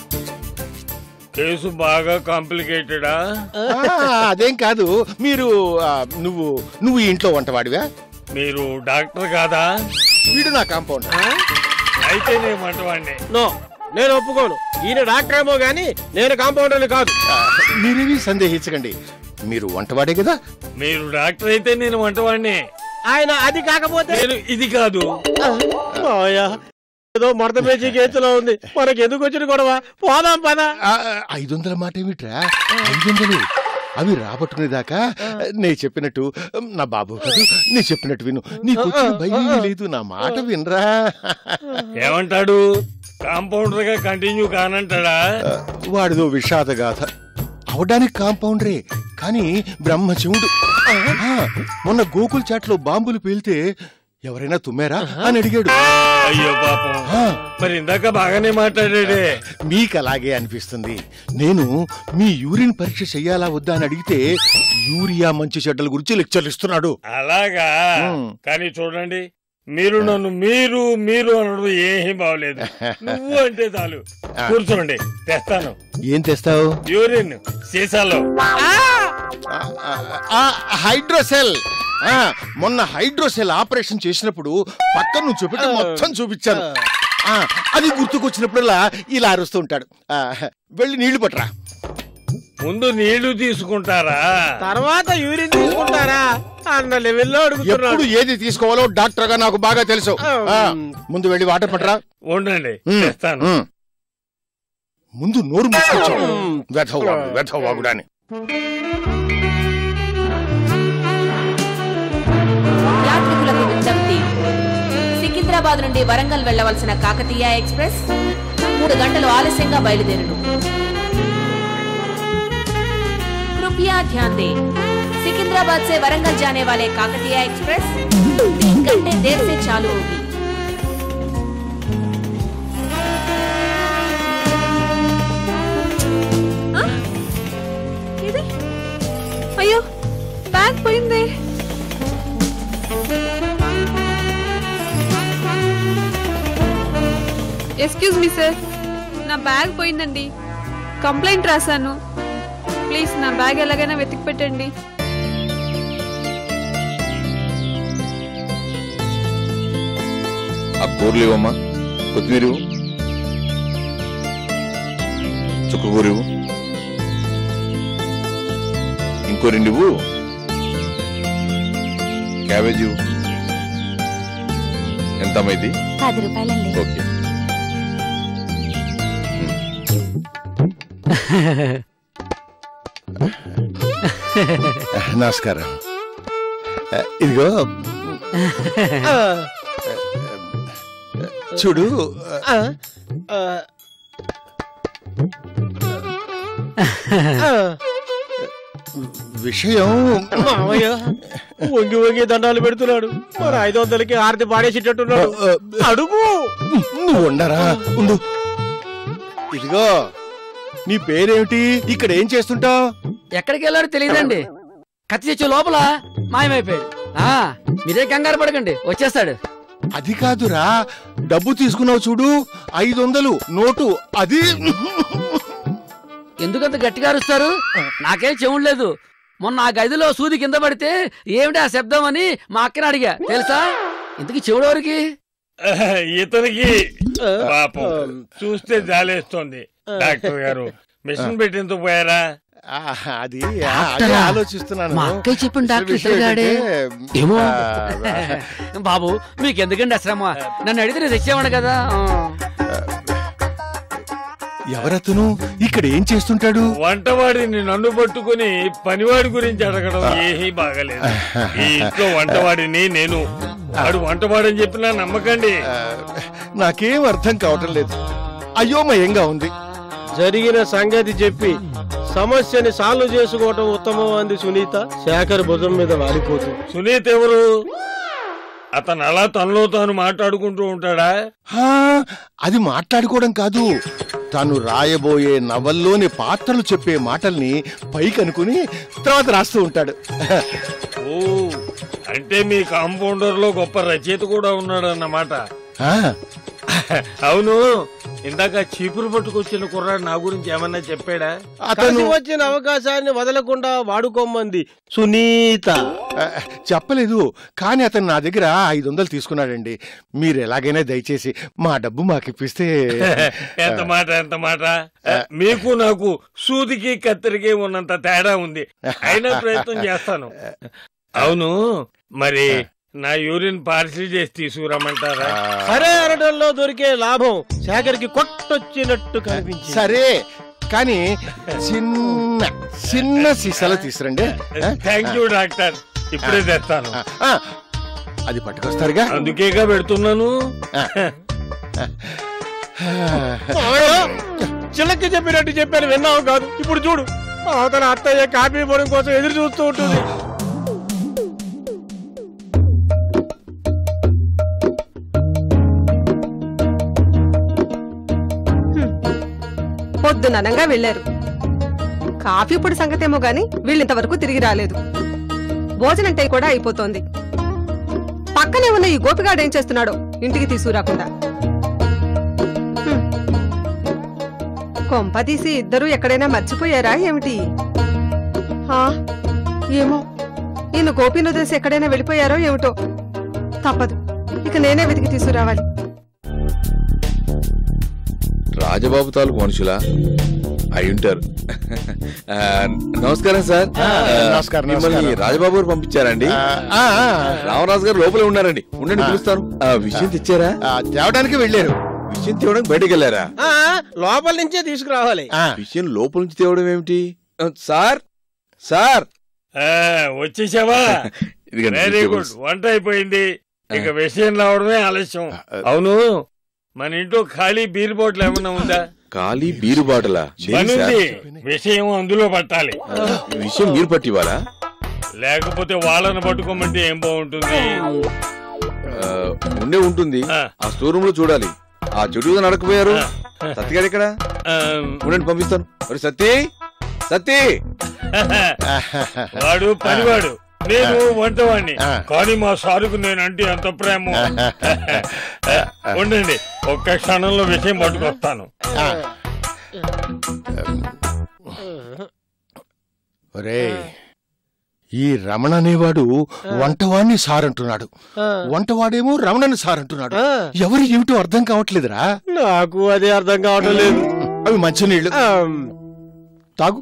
కేసు బాగా కాంప్లికేటెడా? అదేం కాదు. మీరు నువ్వు ఇంట్లో వంటవాడివా? మీరు డాక్టర్ కాదా? వీడు నా కాంపౌండర్. అయితే నేను వంటవాడిని. నో, నేను ఒప్పుకోను. ఈయన డాక్టర్ ఏమో గానీ నేను కాంపౌండర్ని కాదు. మీరేమీ సందేహించకండి, మీరు వంటవాడే కదా. మీరు డాక్టర్ అయితే నేను వంటవాడిని. ఆయన అది కాకపోతే నేను ఇది కాదు. ఏదో మడత పేచి గేతులో ఉంది, మనకి ఎందుకు వచ్చిన గొడవ? పోదాం పద. 500 మాట ఏమిట్రా? 500 అవి రాబట్టుకునేదాకా నేను చెప్పినట్టు నా బాబు కాదు, నేను చెప్పినట్టు విను. నీకు భయం లేదు, నా మాట వినరా? ఏమంటాడు? కాంపౌండర్ గా కంటిన్యూ కానంటాడా? వాడిదో విషాదగాథ. అవడానికి కాంపౌండరే, కానీ బ్రహ్మశివుడు. మొన్న గోకుల్ చాట్లో బాంబులు పేలితే ఎవరైనా తుమ్మారా అని అడిగాడు. అయ్యో పాపం, మరి ఇందాక బాగానే మాట్లాడాడే. మీకు అలాగే అనిపిస్తుంది. నేను మీ యూరిన్ పరీక్ష చెయ్యాలా వద్దా అని అడిగితే యూరియా మంచి చెడ్డల గురించి లెక్చర్లు ఇస్తున్నాడు. అలాగా? కానీ చూడండి, మీరు నన్ను మీరు అనడం ఏమీ బాగలేదు. నువ్వు అంటే చాలు. కూర్చోండి, తెస్తాను. ఏం తెస్తావు? యూరిన్ సీసాలో. హైడ్రోసెల్. మొన్న హైడ్రోసెల్ ఆపరేషన్ చేసినప్పుడు పక్కన నువ్వు చూపెట్టి మొత్తం చూపించాను. అది గుర్తుకొచ్చినప్పుడల్లా ఇలా అరుస్తూ ఉంటాడు. వెళ్ళి నీళ్లు పట్టరా. ముందు నీళ్లు తీసుకుంటారా, తర్వాత యూరిన్ తీసుకుంటారా అన్న లెవెల్లో అడుగుతున్నాడు. ఎప్పుడు ఏది తీసుకోవాలో డాక్టర్ గా నాకు బాగా తెలుసు. ముందు వెళ్ళి వాటర్ పట్టరా. ఉండండి చేస్తాను. ముందు నోరు మూసుకొచ్చావు వెధవాగుడాని. యాత్రికులకు విజ్ఞప్తి, సికింద్రాబాద్ నుండి వరంగల్ వెళ్లవలసిన కాకతీయ ఎక్స్ప్రెస్ 3 గంటలు ఆలస్యంగా బయలుదేరును. कृपया ध्यान दें, सिकंदराबाद से वरंगल जाने वाले काकतीय एक्सप्रेस 3 घंटे देर से चालू होगी. అయ్యో బ్యాగ్ పోయింది. ఎక్స్క్యూజ్ మీ సార్, నా బ్యాగ్ పోయిందండి. కంప్లైంట్ రాశాను. ప్లీజ్ నా బ్యాగ్ ఎలాగైనా వెతికి పెట్టండి. ఆ కూరలు ఇవ్వమ్మా, కొత్తిమీర చుక్కకూర ఇవ్వు, ఇంకో 2 ఇవ్వు, క్యాబేజీ ఇవ్వు. ఎంత అమ్మైంది? 10 రూపాయలండి. ఓకే. నమస్కారం. ఇదిగో చూడు, విషయం మామయ్య వంగి వంగి దండాలు పెడుతున్నాడు. మరి 500కి ఆరతి పాడేసేటట్టున్నాడు. అడుగు. నువ్వు ఉండరా, ఉండు. ఇదిగో నీ పేరేమిటి? ఇక్కడ ఏం చేస్తుంటావు? ఎక్కడికి వెళ్ళాడో తెలియదండి. కత్తి తెచ్చే లోపల మాయమైపోయాడు. మీరే కంగారు పడకండి, వచ్చేస్తాడు. అది కాదురా, డబ్బు తీసుకున్నావు చూడు, 500 నోటు. అది ఎందుకంత గట్టిగా అరుస్తారు? నాకేం చెవుడు లేదు. మొన్న ఆ గదిలో సూది కింద పడితే ఏమిటి ఆ శబ్దం అని మా అక్కని అడిగా. తెలుసా ఇంతకీ చెవుడెవరికి? ఇతనికి. పాపం చూస్తే జాలేస్తోంది. డాక్టర్ గారు మిషన్ పెట్టిందుకు పోయారా? అది ఆలోచిస్తున్నాను. మా అక్కయ్య చెప్పిన డాక్టర్ ఏమో. బాబు మీకెందుకండి అశ్రమ? నన్ను అడిగితే తెచ్చేవాడు కదా. ఎవరతను? ఇక్కడ ఏం చేస్తుంటాడు? వంటవాడిని నన్ను పట్టుకుని పనివాడి గురించి అడగడం ఏమీ బాగలేదు. ఈ ఇంట్లో వంటవాడిని నేను. వాడు వంటవాడని చెప్పినా నమ్మకండి. నాకేం అర్థం కావటం లేదు, అయోమయంగా ఉంది. జరిగిన సంగతి చెప్పి సమస్యని సాల్వ్ చేసుకోవటం ఉత్తమం అంది సునీత శేఖర్ భుజం మీద వాలిపోతూ. సునీత ఎవరు? అతను అలా తనలో తాను మాట్లాడుకుంటూ ఉంటాడా? అది మాట్లాడుకోవడం కాదు, తను రాయబోయే నవల్లోని పాత్రలు చెప్పే మాటల్ని పైకి అనుకుని తర్వాత రాస్తూ ఉంటాడు. ఓ, అంటే మీ కాంపౌండర్ లో గొప్ప రచయిత కూడా ఉన్నాడు అన్నమాట. అవును, ఇందాక చీపురు పట్టుకొచ్చిన కుర్రాడు నా గురించి ఏమన్నా చెప్పాడా? అతను వచ్చిన అవకాశాన్ని వదలకుండా వాడుకోమంది సునీత. చెప్పలేదు, కానీ అతను నా దగ్గర 500 తీసుకున్నాడండి. మీరు ఎలాగైనా దయచేసి మా డబ్బు మాకిప్పిస్తే. ఎంత మాట, ఎంత మాట. మీకు నాకు సూదికి కత్తిరికి ఉన్నంత తేడా ఉంది. అయినా ప్రయత్నం చేస్తాను. అవును, మరి నా యూరిన్ పార్సిల్ చేసి తీసుకురమ్మంటారా? సరే అనడంలో దొరికే లాభం శేఖర్కి కొట్టొచ్చినట్టు కనిపించింది. సరే, కానీ చిన్న చిన్న సీసాలో తీసురండి. థ్యాంక్ యూ డాక్టర్, ఇప్పుడే తెస్తాను. అది పట్టుకొస్తారుగా, అందుకేగా పెడుతున్నాను. చిలక్కి చెప్పినట్టు చెప్పాను, విన్నావు కాదు. ఇప్పుడు చూడు, తన అత్తయ్య కాపీ పొడి కోసం ఎదురు చూస్తూ ఉంటుంది. పొద్దుననంగా వెళ్లారు. కాఫీ పొడి సంగతేమో గాని వీళ్ళింతవరకు తిరిగి రాలేదు. భోజనం టై కూడా అయిపోతోంది. పక్కనే ఉన్న ఈ గోపిగాడు ఏం చేస్తున్నాడో ఇంటికి తీసుకురాకుండా. కొంపదీసి ఇద్దరు ఎక్కడైనా మర్చిపోయారా ఏమిటి? ఏమో, ఈయన గోపిని వదిలేసి ఎక్కడైనా వెళ్ళిపోయారో ఏమిటో. తప్పదు, ఇక నేనే వెతికి తీసుకురావాలి. రాజబాబు తాలూకు మనుషులా? అయి ఉంటారు. నమస్కారం సార్. నమస్కారం. మిమ్మల్ని రాజబాబు గారు పంపించారండి. రామరాజు గారు లోపలే ఉన్నారండి. ఉండండి పిలుస్తాను. విషయం తెచ్చారా? తేవడానికి వెళ్ళారు. విషయం తేవడానికి బయటకు వెళ్ళారా? లోపల నుంచే తీసుకురావాలి. విషయం లోపల నుంచి తేవడం ఏమిటి? సార్ సార్ వచ్చేసావా? Very good. వంట అయిపోయింది. ఇక విషయం రావడమే ఆలస్యం. అవును, మన ఇంట్లో ఖాళీ బీర్ బాటిల్ ఏమన్నా ఉందా? ఖాళీ బీరు బాటలా? విషయం అందులో పట్టాలి. విషయం మీరు పట్టివాలా? లేకపోతే వాళ్ళని పట్టుకోమంటే ఏం బాగుంటుంది? ఉండే ఉంటుంది. ఆ స్టోర్ రూమ్ లో చూడాలి. ఆ చెడు నడకపోయారు. సత్తిగాడు ఇక్కడ ఉండండి, పంపిస్తాను. సత్తి సత్తి వాడు పనివాడు, నేను వంటవాడిని. కానీ మా సారుకు నేనంటే ఎంత ప్రేమ. ఉండండి, ఒక్క క్షణంలో విషయం పట్టుకొస్తాను. ఈ రమణ అనేవాడు వంటవాణ్ణి సార్ అంటున్నాడు, వంటవాడేమో రమణని సార్ అంటున్నాడు. ఎవరు ఏమిటో అర్థం కావట్లేదురా. నాకు అదే అర్థం కావటం లేదు. అవి మంచినీళ్ళు తాగు.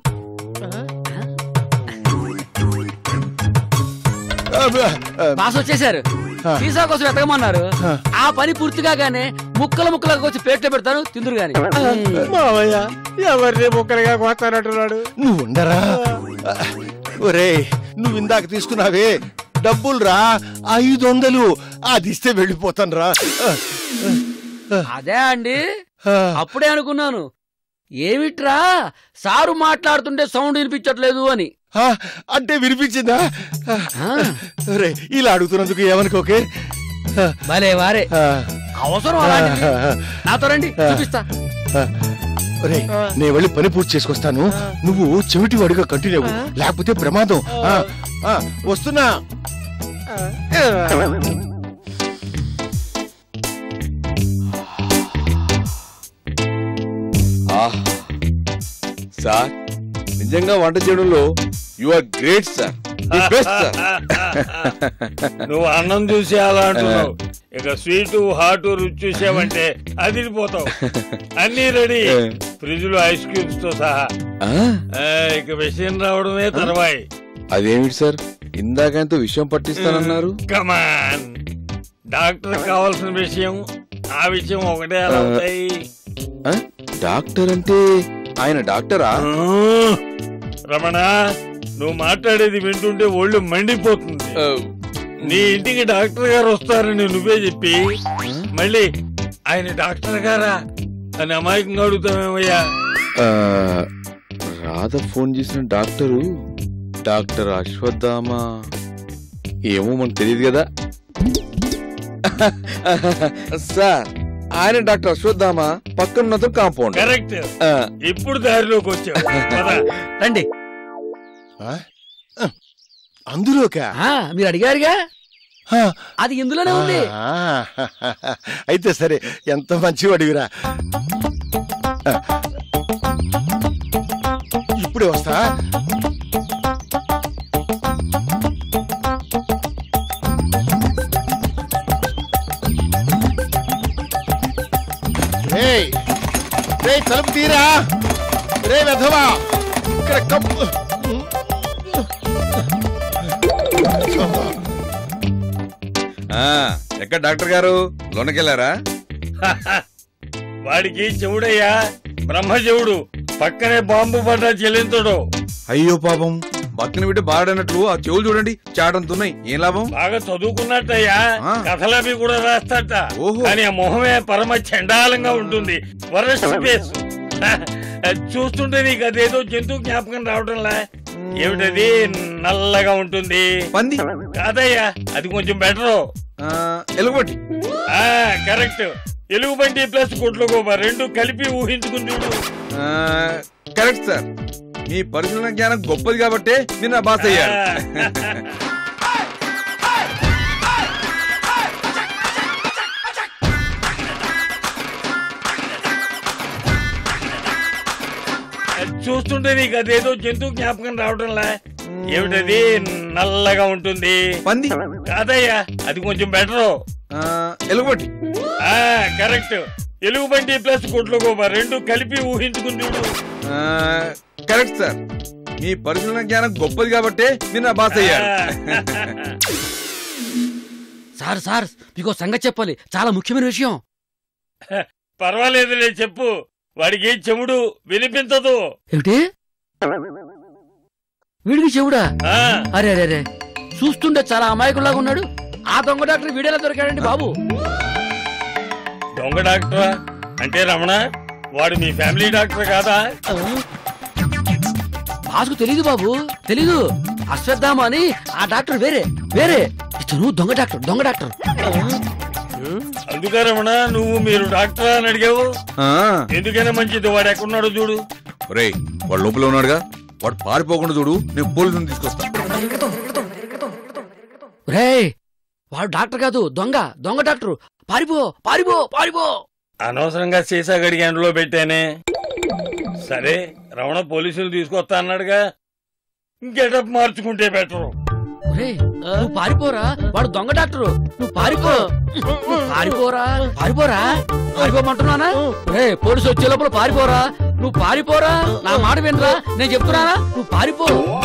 బాస్ వచ్చేసారు. సీసా కోసం ఎతకమన్నారు. ఆ పని పూర్తి కాగానే ముక్కలు ముక్కలుగా వచ్చి ప్లేట్లో పెడతాను, తిందురు గాని. మావయ్య ఎవరిని ముక్కలుగా కోస్తానంటున్నాడు. నువ్వు ఉండరా. ఒరే, నువ్వు ఇందాక తీసుకున్నావే డబ్బులు రా, 500. అది ఇస్తే వెళ్ళిపోతాను రా. అదే అండి, అప్పుడే అనుకున్నాను ఏమిట్రా సారు మాట్లాడుతుంటే సౌండ్ వినిపించట్లేదు అని. అంటే వినిపించిందా? ఇలా అడుగుతున్నందుకు ఏమనుకోకే. భలే వారే, అవసరం అలాంటిది. నాతో రండి, చూపిస్తా. నేను వెళ్ళి పని పూర్తి చేసుకొస్తాను. నువ్వు చెవిటి వాడిగా కంటిన్యూ, లేకపోతే ప్రమాదం. వస్తున్నా. సార్, నిజంగా వంట చేయడంలో you are great sir, the best sir. నువ్వు అన్నం చూసి అలా అంటున్నావు, ఇక స్వీటు హాట్ రుచి చూసావంటే అదిరిపోతావు. అన్ని రెడీ, ఫ్రిడ్జ్ లో ఐస్ క్యూబ్స్ తో సహా. ఇక విషయం రావడమే తర్వాయి. అదేమిటి సార్, ఇందాకంతో విషయం పట్టిస్తానన్నారు? కమాన్, డాక్టర్ కావాల్సిన విషయం ఆ విషయం ఒకటే అలా అవుతాయి. డాక్టర్ అంటే ఆయన డాక్టరా? రమణ, నువ్వు మాట్లాడేది వింటుంటే ఒళ్ళు మండిపోతుంది. నీ ఇంటికి డాక్టర్ గారు వస్తారని నువ్వే చెప్పి మళ్ళీ ఆయన డాక్టర్ గారా అని అమాయకంగా అడుగుతామేమయ్యా? రాధ ఫోన్ చేసిన డాక్టరు డాక్టర్ అశ్వత్థామ ఏమో మనకు తెలియదు కదా సార్. ఆయన డాక్టర్ అశ్వత్థామ పక్కన కాంపౌండ్. కరెక్ట్, ఇప్పుడు దారిలోకి వచ్చావు. రండి. అందులోకా? మీరు అడిగారుగా, అది ఇందులోనే ఉంది. అయితే సరే, ఎంత మంచి అడిగిరా. ఇప్పుడే వస్తా. రే తలుపు తీరా. రే వెధవా, ఇక్కడ కప్పు. ఎక్కడ డాక్టర్ గారు లోనకెళ్ళారా? వాడికి చెవుడయ్యా, బ్రహ్మచెవుడు. పక్కనే బాంబు పడ్డా చెల్లించడు. అయ్యో పాపం, పక్కన వింటే బాడన్నట్లు ఆ చెవులు చూడండి చాటంతున్నాయి. ఏం లాభం? బాగా చదువుకున్నట్టయ్యా, కథలవి కూడా రాస్తాట. కానీ ఆ మొహమే పరమ చండాలంగా ఉంటుంది. Worst face. చూస్తుంటే నీకు అదేదో జంతువు జ్ఞాపకం రావడంలా. ఏమిటది? నల్లగా ఉంటుంది. పంది కాదయ్యా, అది కొంచెం బెటరు. ఎలుగుబంటి. కరెక్ట్, ఎలుగుబంటి ప్లస్ గుడ్లగూబ రెండు కలిపి ఊహించుకుని చూడు. కరెక్ట్ సార్, మీ పరిశీలన జ్ఞానం గొప్పది కాబట్టే నిన్న బాస్ అయ్యారు. చూస్తుంటే నీకు అదేదో జంతువు జ్ఞాపకం రావడంలా. ఏమిటది? నల్లగా ఉంటుంది. పంది కాదయ్యా, అది కొంచెం బెటరు. ఎలుగుబంటి. కరెక్ట్, ఎలుగుబంటి ప్లస్ గుడ్లగూబ రెండు కలిపి ఊహించుకుని చూడు. కరెక్ట్ సార్, మీ పరిశీలన జ్ఞానం గొప్పది కాబట్టి మీరు నా బాస్ అయ్యారు. సార్ సార్ మీకు సంగతి చెప్పాలి, చాలా ముఖ్యమైన విషయం. పర్వాలేదులే చెప్పు. వాడికి చెవుడు వినిపించదు. ఏమిటి వీడికి చెవుడా? అరే అరే అరే, చూస్తుంటే చాలా అమాయకులాగా ఉన్నాడు. ఆ దొంగ డాక్టర్ వీడేలా దొరికాడండి బాబు? దొంగ డాక్టరా అంటే రమణ, వాడు మీ ఫ్యామిలీ డాక్టర్ కాదా? బాసుకు తెలీదు బాబు, తెలీదు. అశ్వత్థామ అని ఆ డాక్టర్ వేరే వేరే. ఇతను దొంగ డాక్టర్, దొంగ డాక్టర్. అందుకే రమణ నువ్వు మీరు డాక్టర్ అని అడిగావు. ఎందుకైనా మంచిది, వాడు ఎక్కడున్నాడో చూడు. రే, వాడు లోపల ఉన్నాడుగా, వాడు పారిపోకుండా చూడు, నేను పోలీసుని తీసుకొస్తా. రే, వాడు డాక్టర్ కాదు, దొంగ, దొంగ డాక్టర్. పారిపో పారిపో పారిపో. అనవసరంగా సీసా గడికి ఎండలో పెట్టానే. సరే, రమణ పోలీసులు తీసుకొస్తా అన్నాడుగా, గెటప్ మార్చుకుంటే బెటరు. నువ్వు పారిపోరా, వాడు దొంగ డాక్టరు. నువ్వు పారిపో, పారిపోరా, పారిపోరా. పారిపోమంటున్నానా? రే, పోలీసు వచ్చే లోపల పారిపోరా. నువ్వు పారిపోరా, నా మాట వినరా, నేను చెప్తున్నానా? నువ్వు పారిపో.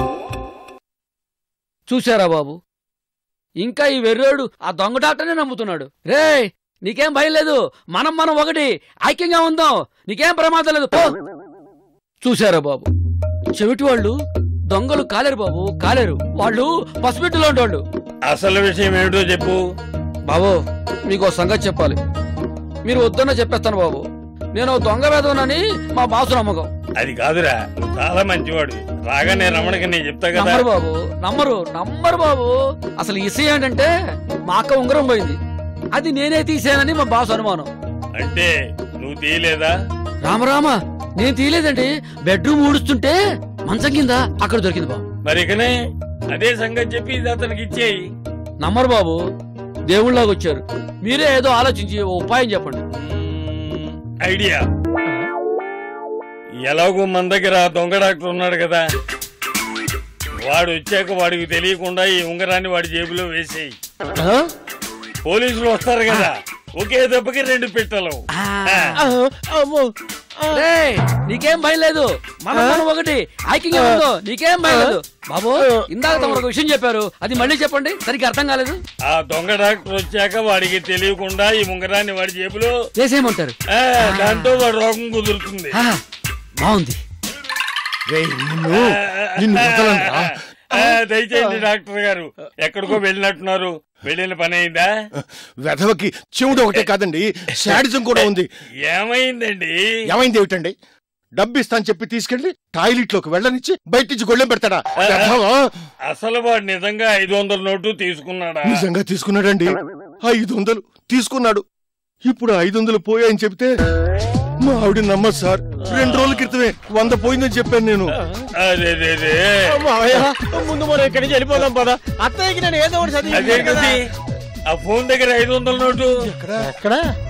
చూసారా బాబు, ఇంకా ఈ వెర్రోడు ఆ దొంగ డాక్టర్నే నమ్ముతున్నాడు. రే, నీకేం భయం లేదు, మనం ఒకటి ఐక్యంగా ఉందాం, నీకేం ప్రమాదం లేదు. పో. చూసారా బాబు, చెవిటి వాళ్ళు దొంగలు కాలేరు బాబు, కాలేరు. వాళ్ళు పసిపెట్టులో ఉండేవాళ్ళు. అసలు విషయం ఏమిటో చెప్పు బాబు. మీకు సంగతి చెప్పాలి, మీరు వద్దన్నా చెప్పేస్తాను బాబు. నేను దొంగ వేదనని మా బాసు నమ్మకం. అది కాదురా, నువ్వు చాలా మంచివాడు. రాగానే రమణకి నేను చెప్తా కదా. నమ్మరు బాబు, నమ్మరు బాబు. అసలు విషయం ఏంటంటే, మా అక్క ఉంగరం పోయింది, అది నేనే తీసానని మా బాసు అనుమానం. అంటే నువ్వు తీయలేదా? రామరామ, నేను తీయలేదండి. బెడ్రూమ్ ఊడుస్తుంటే మంచం కింద అక్కడ దొరికింది బాబు. మరి ఇకనే అదే సంగతి చెప్పి ఇది అతనికి ఇచ్చేయి. నమ్మరు బాబు, దేవుళ్ళలాగా వచ్చారు. మీరే ఏదో ఆలోచించి ఓ ఉపాయం చెప్పండి. ఐడియా, ఎలాగో మన దగ్గర దొంగ డాక్టర్ ఉన్నాడు కదా, వాడు వచ్చాక వాడికి తెలియకుండా ఈ ఉంగరాన్ని వాడి జేబులో వేసేయి. పోలీసులు వస్తారు కదా, ఒకే దెబ్బకి 2 పిట్టలు. నీకేం భయం లేదు, మనం ఒకటి ఐక్యంగా ఉందో, నీకేం భయం లేదు బాబు. ఇందాక తమరు ఒక విషయం చెప్పారు, అది మళ్ళీ చెప్పండి, సరిగ్గా అర్థం కాలేదు. ఆ దొంగ డాక్టర్ వచ్చాక వాడికి తెలియకుండా ఈ ఉంగరాన్ని వాడి జేబులో వేసేయమంటారు. దాంతో వాడు రోగం కుదురుతుంది. బాగుంది. దయచేయండి డాక్టర్ గారు, ఎక్కడికో వెళ్ళినట్టున్నారు. వెళ్ళిన పని అయిందా? వెధవకి చెవుడు ఒకటే కాదండి, శాడిజం కూడా ఉంది. ఏమైందండి? ఏమైంది ఏమిటండి? డబ్బు ఇస్తాను చెప్పి తీసుకెళ్లి టాయిలెట్ లోకి వెళ్ళనిచ్చి బయట నుంచి గొళ్ళెం పెడతాడా? అసలు వాడు నిజంగా 500 నోటు తీసుకున్నాడా? నిజంగా తీసుకున్నాడండి, 500 తీసుకున్నాడు. ఇప్పుడు 500 పోయాయని చెప్తే మా ఆవిడ నమ్మదు సార్. 2 రోజుల క్రితమే 100 పోయిందని చెప్పాను నేను. ముందు మనం ఇక్కడి నుంచి వెళ్ళిపోదాం పదా. అత్తయ్యకి నేను ఏదో ఒకటి చదివి. ఆ ఫోన్ దగ్గర 500 నోటు ఎక్కడ?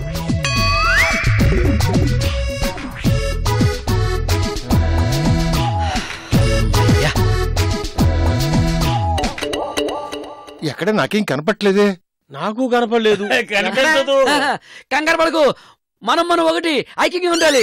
ఎక్కడ నాకేం కనపట్లేదే. నాకు కనపడలేదు. కనిపించదు. కంగారు పడకు, మనం ఒకటి ఐక్యంగా ఉండాలి.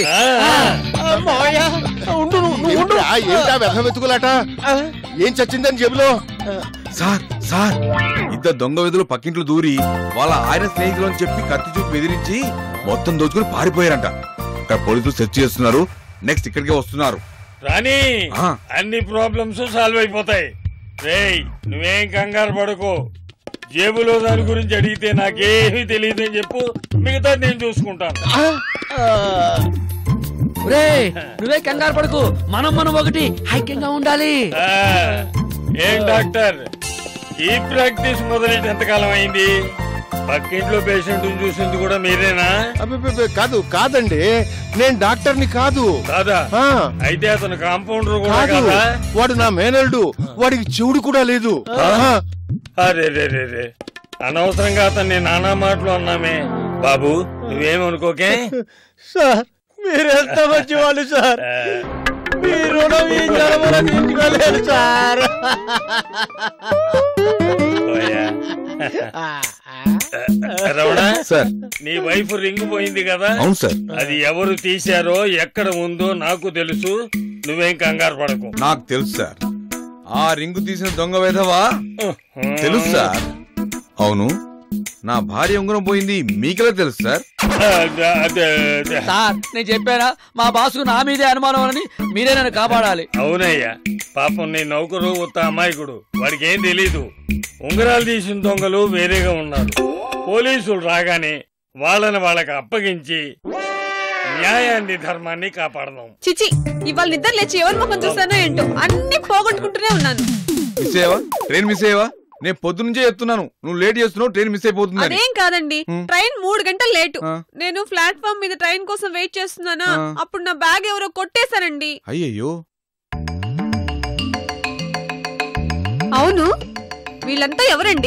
వెతుకులాట ఏం చచ్చిందని జేబులో? సార్, ఇద్దరు దొంగ వెదులు పక్కింట్లో దూరి వాళ్ళ ఆయన స్నేహితులు అని చెప్పి కత్తి చూపి బెదిరించి మొత్తం దోచుకుని పారిపోయారంట. అక్కడ పోలీసులు సెర్చ్ చేస్తున్నారు. నెక్స్ట్ ఇక్కడికే వస్తున్నారు. రాని అన్ని ప్రాబ్లమ్స్ సాల్వ్ అయిపోతాయి. రేయ్, నువ్వేం కంగారు పడుకో. జేబులో దాని గురించి అడిగితే నాకేమీ తెలియదని చెప్పు, మిగతా నేను చూసుకుంటాను. నువ్వే కంగారు పడుకు, మనం ఒకటి ఐక్యంగా ఉండాలి. ఏం డాక్టర్, ఈ ప్రాక్టీస్ మొదలైతే ఎంతకాలం అయింది? పక్కింట్లో పేషెంట్ చూసింది కూడా మీరేనా? కాదండి, నేను డాక్టర్ని కాదు. కాదా? అయితే అతను కాంపౌండర్ కూడా కాదా? వాడు నా మేనల్డు, వాడికి చెవుడు కూడా లేదు. అరే రే, అనవసరంగా అతన్ని నానా మాటలు అన్నామే. బాబు, నువ్వేమనుకోకే. సార్, మీరెంత మంచి వాళ్ళు సార్. మీ రుణం ఈ జన్మలో తీర్చుకోలేరు సార్. రమణ సార్ నీ వైఫ్ రింగ్ పోయింది కదా? అవును సార్. అది ఎవరు తీశారో ఎక్కడ ఉందో నాకు తెలుసు, నువ్వేం కంగారు పడకు. నాకు తెలుసు సార్, ఆ రింగు తీసిన దొంగ వేధవా తెలుసు సార్. అవును, నా భార్య ఉంగరం పోయింది మీకెలా తెలుసు సార్? సార్ నేను చెప్పానా మా బాసుకు నా మీదే అనుమానం అని, మీరే నన్ను కాపాడాలి. అవునయ్యా, పాపం నీ నౌకరు ఉత్త అమాయకుడు, వాడికి ఏం తెలీదు. ఉంగరాలు తీసిన దొంగలు వేరేగా ఉన్నారు. పోలీసులు రాగానే వాళ్ళకి అప్పగించి న్యాయాన్ని ధర్మాన్ని కాపాడదాం. చిచి, ఇవాళ నిద్ర లేచి ఎవరి ముఖం చూస్తానో ఏంటో అన్ని పోగొట్టుకుంటూనే ఉన్నాను. మిస్ అయ్యావా? ట్రైన్ మిస్ అయ్యావా? నేను పొద్దు నుంచే చెప్తున్నాను, నువ్వు లేట్ చేస్తున్నావు, ట్రైన్ మిస్ అయిపోతుంది. అదేం కాదండి, ట్రైన్ 3 గంటలు లేటు. నేను ప్లాట్ఫామ్ మీద ట్రైన్ కోసం వెయిట్ చేస్తున్నానా, అప్పుడు నా బ్యాగ్ ఎవరో కొట్టేశారండి. అయ్యయ్యో. అవును, వీళ్ళంతా ఎవరండి?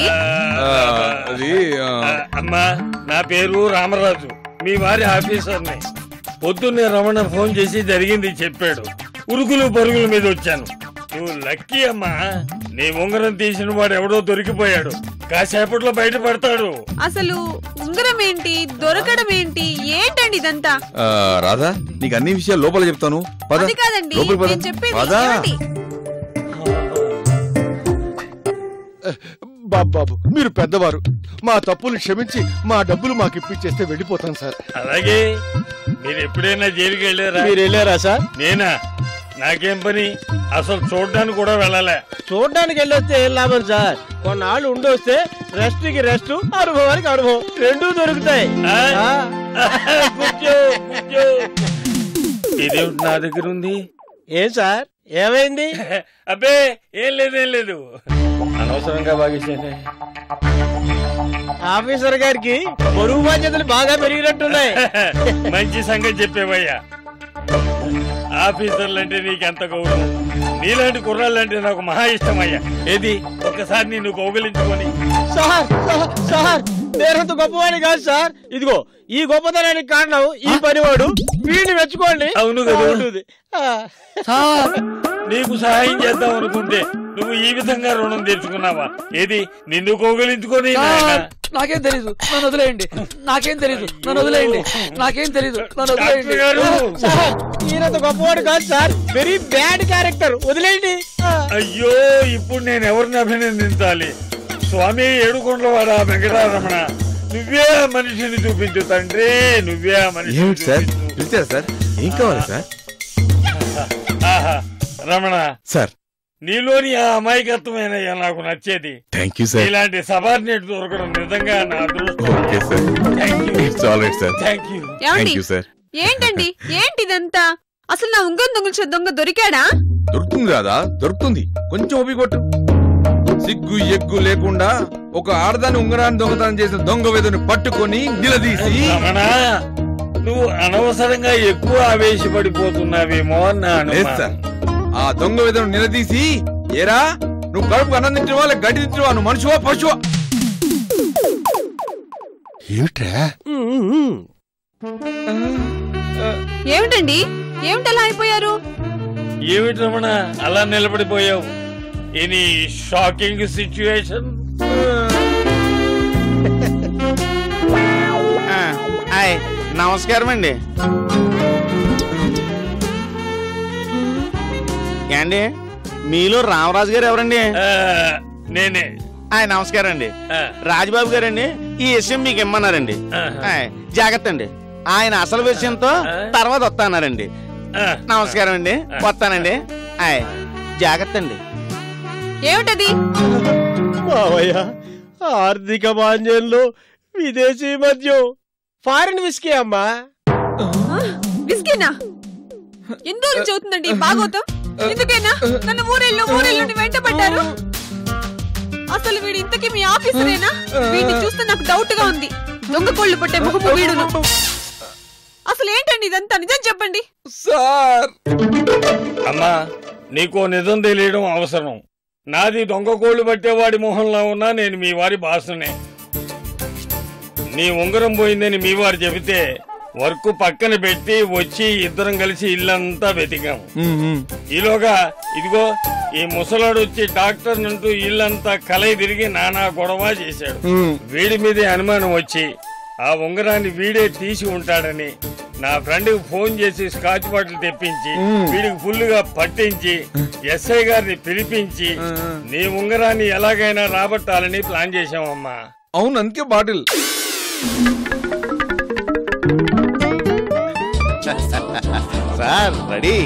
అమ్మా, నా పేరు రామరాజు, మీ వారి ఆఫీసర్ని. పొద్దున్నే రమణ ఫోన్ చేసి జరిగింది చెప్పాడు. ఉరుకులు పరుగుల మీద వచ్చాను. నువ్వు లక్కీ అమ్మా, నీ ఉంగరం తీసిన వాడు ఎవడో దొరికిపోయాడు, కాసేపట్లో బయటపడతాడు. అసలు ఉంగరం ఏంటి, దొరకడం ఏంటి, ఏంటండి ఇదంతా? రాధా, నీకు అన్ని విషయాలు లోపల చెప్తాను. అది కాదండి నేను చెప్పేది. బాబు మీరు పెద్దవారు, మా తప్పులు క్షమించి మా డబ్బులు మాకు ఇప్పించేస్తే వెళ్ళిపోతాను సార్. అలాగే. మీరు ఎప్పుడైనా జైలుకి వెళ్ళారా? మీరు వెళ్ళారా సార్? నేనా? నాకేం పని, అసలు చూడడానికి కూడా వెళ్ళలే. చూడడానికి వెళ్ళొస్తే ఏం లాభం సార్, కొన్నాళ్ళు ఉండొస్తే రెస్ట్ కి రెస్ట్, అనుభవానికి అనుభవం రెండూ దొరుకుతాయి. ఇదేమిటి నా దగ్గర ఉంది? ఏం సార్ ఏమైంది? అబ్బే ఏం లేదు, అనవసరంగా బాగేసానే. ఆఫీసర్ గారికి బరువు బాధ్యతలు బాగా పెరిగినట్టున్నాయి. మంచి సంగతి చెప్పేవయ్యా. ఆఫీసర్లు అంటే నీకెంత గౌరవం, నీలాంటి కుర్రాళ్ళంటే నాకు మహా ఇష్టమయ్యా. ఏది ఒక్కసారి నిన్ను కౌగిలించుకొని. సార్ నేనంత గొప్పవాడిని కాదు సార్, ఇదిగో ఈ గొప్పతనానికి కారణం ఈ పనివాడు, వీడిని మెచ్చుకోండి. అవును కదా, నీకు సహాయం చేద్దాం అనుకుంటే నువ్వు ఈ విధంగా రుణం తీర్చుకున్నావా? ఏది నిన్ను కౌగిలించుకొని. నాకేం తెలీదు, నన్ను వదిలేయండి. నాకేం తెలీదు, నన్ను వదిలేయండి. నాకేం తెలీదు, నన్ను వదిలేయండి. ఈయనంత గొప్పవాడు కాదు సార్, వెరీ బ్యాడ్ క్యారెక్టర్, వదిలేయండి. అయ్యో, ఇప్పుడు నేను ఎవరిని అభినందించాలి? స్వామి ఏడుకొండలవాడ వెంకటరమణ, నువ్వే ఆ మనిషిని చూపించు తండ్రి, నువ్వే ఆ మనిషిని చూపించు. సార్ ఏం కావాలి సార్? రమణ సార్, నీలోని ఆ అమాయకత్వమేనయ్యా నాకు నచ్చేది. Thank you sir. ఇలాంటి సబార్డినేట్ దొరకడం నిజంగా నా అదృష్టం. Okay sir, thank you. ఏంటండి ఏంటిదంతా? అసలు నా ఉంగరం దొంగ దొంగ దొరికాడా? దొరుకుతుంది రాదా, దొరుకుతుంది. కొంచెం ఓపికొట్టు. సిగ్గు ఎగ్గు లేకుండా ఒక ఆడదాని ఉంగరాన్ని దొంగతనం చేసిన దొంగ వేదని పట్టుకొని నిలదీసి. నువ్వు అనవసరంగా ఎక్కువ ఆవేశపడిపోతున్నావేమో అన్నాను. ఆ దొంగ వేదను నిలదీసి, ఏరా నువ్వు కడుపు అన్నం తింటువా లేక గడ్డి తింటువా, నువ్వు మనుషువా పశువా? ఏమిటండి, ఏమిటలా అయిపోయారు? ఏమిటి రమణ అలా నిలబడిపోయావు? Any shocking situation? నమస్కారం అండి. ఏండి మీలో రామరాజు గారు ఎవరండి? నేనే. నమస్కారం అండి. రాజబాబు గారండి ఈ విషయం మీకు ఇమ్మన్నారండి. జాగ్రత్త అండి, ఆయన అసలు విషయంతో తర్వాత వస్తానారండి. నమస్కారం అండి, వస్తానండి. జాగ్రత్త అండి. ఏమిటది? ఆర్థిక మాంద్యంలో విదేశీ మద్యం, ఫారిన్ విస్కీ అమ్మా. విస్కీనా? ఎందుకు చదువుతుందండి భాగవతం? ఎందుకైనా నన్ను ఊరెళ్ళు వెంట పడ్డారు. అసలు వీడు ఇంతకీ మీ ఆఫీసరేనా? వీడిని చూస్తే నాకు డౌట్ గా ఉంది. దొంగ కోళ్లు పట్టే ముఖము వీడును. అసలు ఏంటండి ఇదంతా, నిజం చెప్పండి సార్. అమ్మా, నీకో నిజం తెలియడం అవసరం. నాది దొంగ కోళ్లు పట్టేవాడి మొహంలో ఉన్నా నేను మీ వారి బాసునే. నీ ఉంగరం పోయిందని మీ వారు చెబితే వర్క్ పక్కన పెట్టి వచ్చి ఇద్దరం కలిసి ఇల్లంతా వెతికాము. ఈలోగా ఇదిగో ఈ ముసలాడు వచ్చి డాక్టర్ అంటూ ఇల్లంతా కలయి తిరిగి నానా గొడవ చేశాడు. వీడి మీదే అనుమానం వచ్చి ఆ ఉంగరాన్ని వీడే తీసి ఉంటాడని నా ఫ్రెండ్ కి ఫోన్ చేసి స్కాచ్ బాటిల్ తెప్పించి వీడికి ఫుల్ గా పట్టించి ఎస్ఐ గారిని పిలిపించి నీ ఉంగరాన్ని ఎలాగైనా రాబట్టాలని ప్లాన్ చేశామమ్మా. అవును, అందుకే బాటిల్. Sir ready.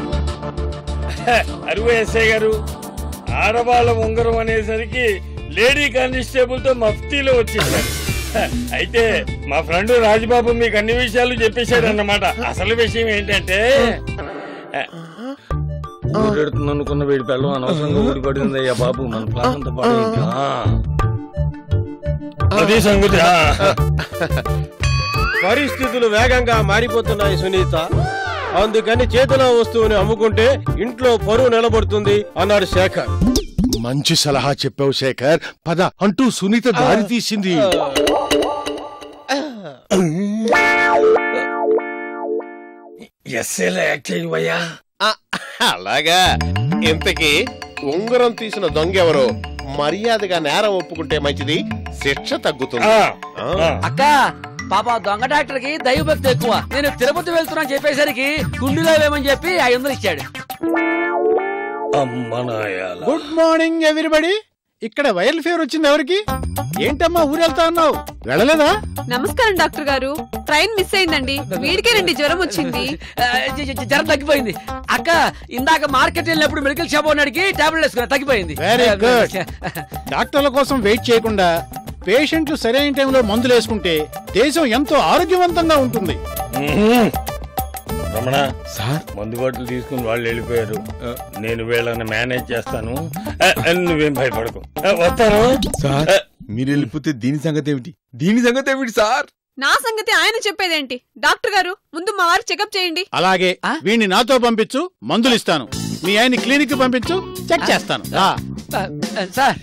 అరువు ఎస్ఐ గారు, ఆడవాళ్ళ ఉంగరం అనేసరికి లేడీ కానిస్టేబుల్ తో మఫ్తీలో వచ్చేసారు. అయితే మా ఫ్రెండ్ రాజబాబు మీకు అన్ని విషయాలు చెప్పేశాడు అన్నమాట. అసలు విషయం ఏంటంటే అనుకున్న వీడి పిల్లలు అనవసరంగా ఊడిపడింది అయ్యా బాబు, మన ప్లాన్ అంతా పాడైంది. అది సంగతి. పరిస్థితులు వేగంగా మారిపోతున్నాయి సునీత, అందుకని చేతిలో వస్తువుని అమ్ముకుంటే ఇంట్లో పరువు నిలబడుతుంది అన్నాడు శేఖర్. మంచి సలహా చెప్పావు శేఖర్, పద అంటూ సునీత దారి తీసింది. అలాగా. ఇంతకీ ఉంగరం తీసిన దొంగ ఎవరో మర్యాదగా నేరం ఒప్పుకుంటే మంచిది, శిక్ష తగ్గుతుంది. అక్క పాప దొంగ డాక్టర్ కి దైవభక్తి ఎక్కువ. నేను తిరుపతి వెళ్తున్నా చెప్పేసరికి గుండెలో వేమని చెప్పి 500 ఇచ్చాడు. Good morning everybody. ఇక్కడ వైరల్ ఫీవర్ వచ్చింది ఎవరికి? ఏంటమ్మా ఊరెళ్తా అన్నావు, వెళ్ళలేదా? నమస్కారం డాక్టర్ గారు, ట్రైన్ మిస్ అయిందండి. వీడికేనండి జ్వరం వచ్చింది. జ్వరం తగ్గిపోయింది అక్క. ఇందాక మార్కెట్ వెళ్ళినప్పుడు మెడికల్ షాప్ అడిగి టాబ్లెట్ వేసుకున్నా, తగ్గిపోయింది. Very good. డాక్టర్ల కోసం వెయిట్ చేయకుండా పేషెంట్లు సరైన టైంలో మందులు వేసుకుంటే దేశం ఎంతో ఆరోగ్యవంతంగా ఉంటుంది. రమణ సార్, మందు బాటలు తీసుకుని వాళ్ళు వెళ్ళిపోయారు. నేను వీళ్ళని మేనేజ్ చేస్తాను, నువ్వేం భయపడకు. వస్తాను సార్. మీరు వెళ్ళిపోతే దీని సంగతి ఏమిటి? దీని సంగతి ఏమిటి సార్? నా సంగతి ఆయన చెప్పేదేంటి? డాక్టర్ గారు, ముందు మా వారికి చెకప్ చేయండి. అలాగే, వీడిని నాతో పంపించు, మందులు ఇస్తాను. మీ ఆయన క్లినిక్ పంపించు, చెక్ చేస్తాను. Sir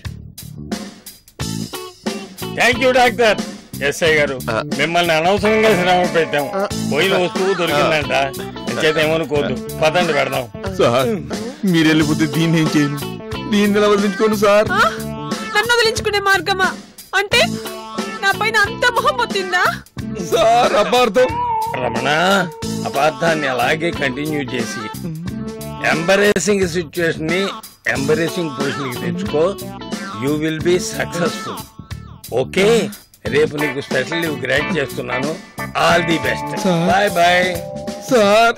thank you doctor. SI గారు, మిమ్మల్ని అనవసరంగా శ్రమ పెట్టాం. పోయిన వస్తువు దొరికిందంట, చేతేమనుకోద్దు. పదండి పెడదాం. సార్ మీరు వెళ్ళిపోతే దీన్ని ఏం చేయను, దీన్ని ఎలా వదిలించుకోను సార్? నన్ను వదిలించుకునే మార్గమా? అంటే నా పైన అంత మొహం వచ్చిందా సార్? అపార్థం. రమణ, అపార్థాన్ని అలాగే కంటిన్యూ చేసి ఎంబరేసింగ్ సిచ్యుయేషన్ ని ఎంబరేసింగ్ పొజిషన్ కి తెచ్చుకో. You will be successful. Okay, రేపు నీకు స్పెషల్ లీవ్ గ్రాంట్ చేస్తున్నాను. All the best. Bye bye. Sir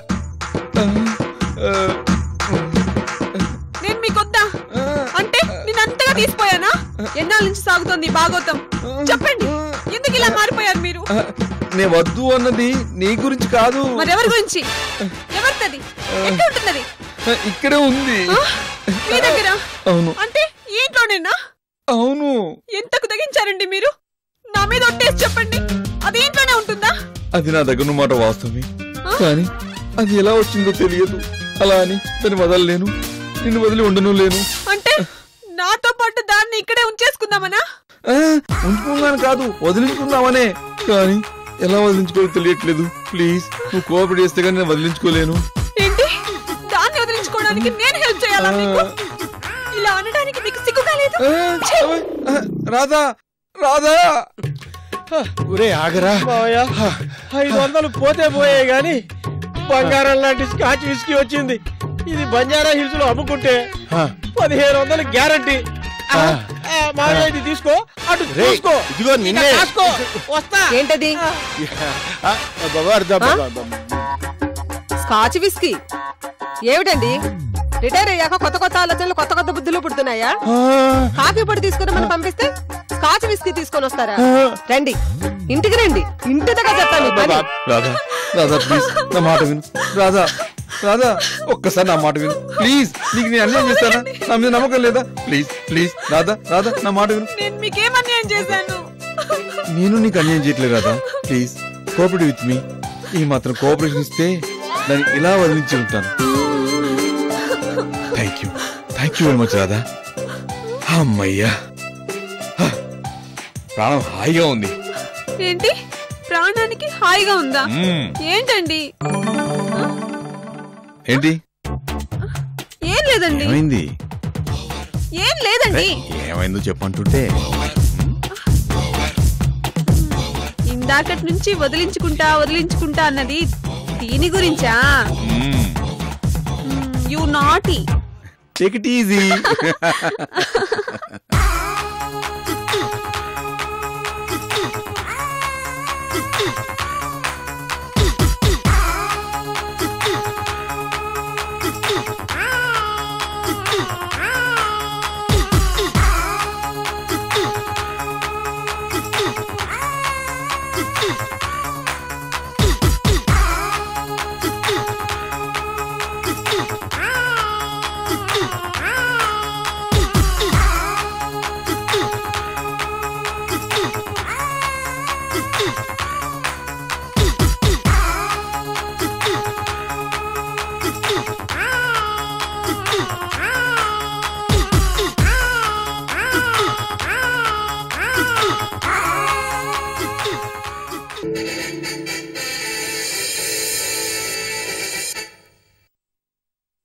నేను మీకొద్దా? అంటే నేను అంతగా తీసిపోయానా? ఎన్నాళ్ళ నుంచి సాగుతోంది భాగవతం? చెప్పండి, ఎందుకు ఇలా మారిపోయారు మీరు? నే వద్దు అన్నది నీ గురించి కాదు. మరెవరి గురించి? ఎవరిది? ఎక్కడ ఉంటున్నది? ఇక్కడే ఉంది. మీ దగ్గర? అవును. అంటే ఇంట్లోనేనా? అవును. ఎంతకు తగ్గించారండి మీరు? నా మీద ఒట్టేసి చెప్పండి, అది ఇంట్లోనే ఉంటుందా? అది నా దగ్గర మాట వాస్తవమే, కానీ అది ఎలా వచ్చిందో తెలియదు. అలా అని దాన్ని వదలలేను, నిన్ను వదిలి ఉండను లేను. అంటే నాతో పాటు దాన్ని ఇక్కడే ఉంచేసుకుందామనా? ఉంచుకున్నాను కాదు, వదిలించుకుందామనే. కానీ ఎలా వదిలించుకోవాలో తెలియట్లేదు. ప్లీజ్ నువ్వు కోఆపరేట్ చేస్తే కానీ నేను వదిలించుకోలేను. ఏంటి? దాన్ని వదిలించుకోవడానికి నేను హెల్ప్ చేయాలా మీకు? ఇలా అనడానికి మీకు సిగ్గు కాలేదు? రాధా, రాధా. ఒరే ఆగరా, 500 పోతే పోయే గాని బంగారం లాంటి స్కాచ్ విస్కీ వచ్చింది. ఇది బంజారా హిల్స్ లో అమ్ముకుంటే 1500 గ్యారంటీ. మాది తీసుకో, అటు తీసుకో. ఇదిగో నిన్నే. వస్తా. ఏంటది? స్కాచ్ విస్కీ ఏమిటండి? రిటైర్ అయ్యాక కొత్త కొత్త ఆలోచనలు, కొత్త కొత్త బుద్ధులు పుడుతున్నాయా? కాఫీ పొడి తీసుకుని మనం పంపిస్తే స్కాచ్ విస్కీ తీసుకొని వస్తారా? రండి, ఇంటికి రండి. ఇంటి దగ్గర చెప్తాను. రాధా, రాధా ప్లీజ్ నా మాట విను. రాధా, రాధా ఒక్కసారి నా మాట విను ప్లీజ్. నీకు నేను అన్యాయం చేస్తానా? నా మీద నమ్మకం లేదా? ప్లీజ్ ప్లీజ్ రాధా, రాధా నా మాట విను. నేను మీకేం అన్యాయం చేశాను? నేను నీకు అన్యాయం చేయట్లేదు Radha. Please cooperate with me. ఈ మాత్రం కోఆపరేషన్ ఇస్తే దాన్ని ఇలా వదిలించి ఉంటాను. Thank you very much Radha. అమ్మయ్యా, ప్రాణం హాయిగా ఉంది. ఏంటి? ప్రాణానికి హాయిగా ఉందా? ఏంటండి? ఏంటి? ఏం లేదండి. ఏమైంది? ఏం లేదండి. ఏమైందో చెప్పంటుంటే. ఇందాకటి నుంచి వదిలించుకుంటా అన్నది దీని గురించా? You naughty. Take it easy.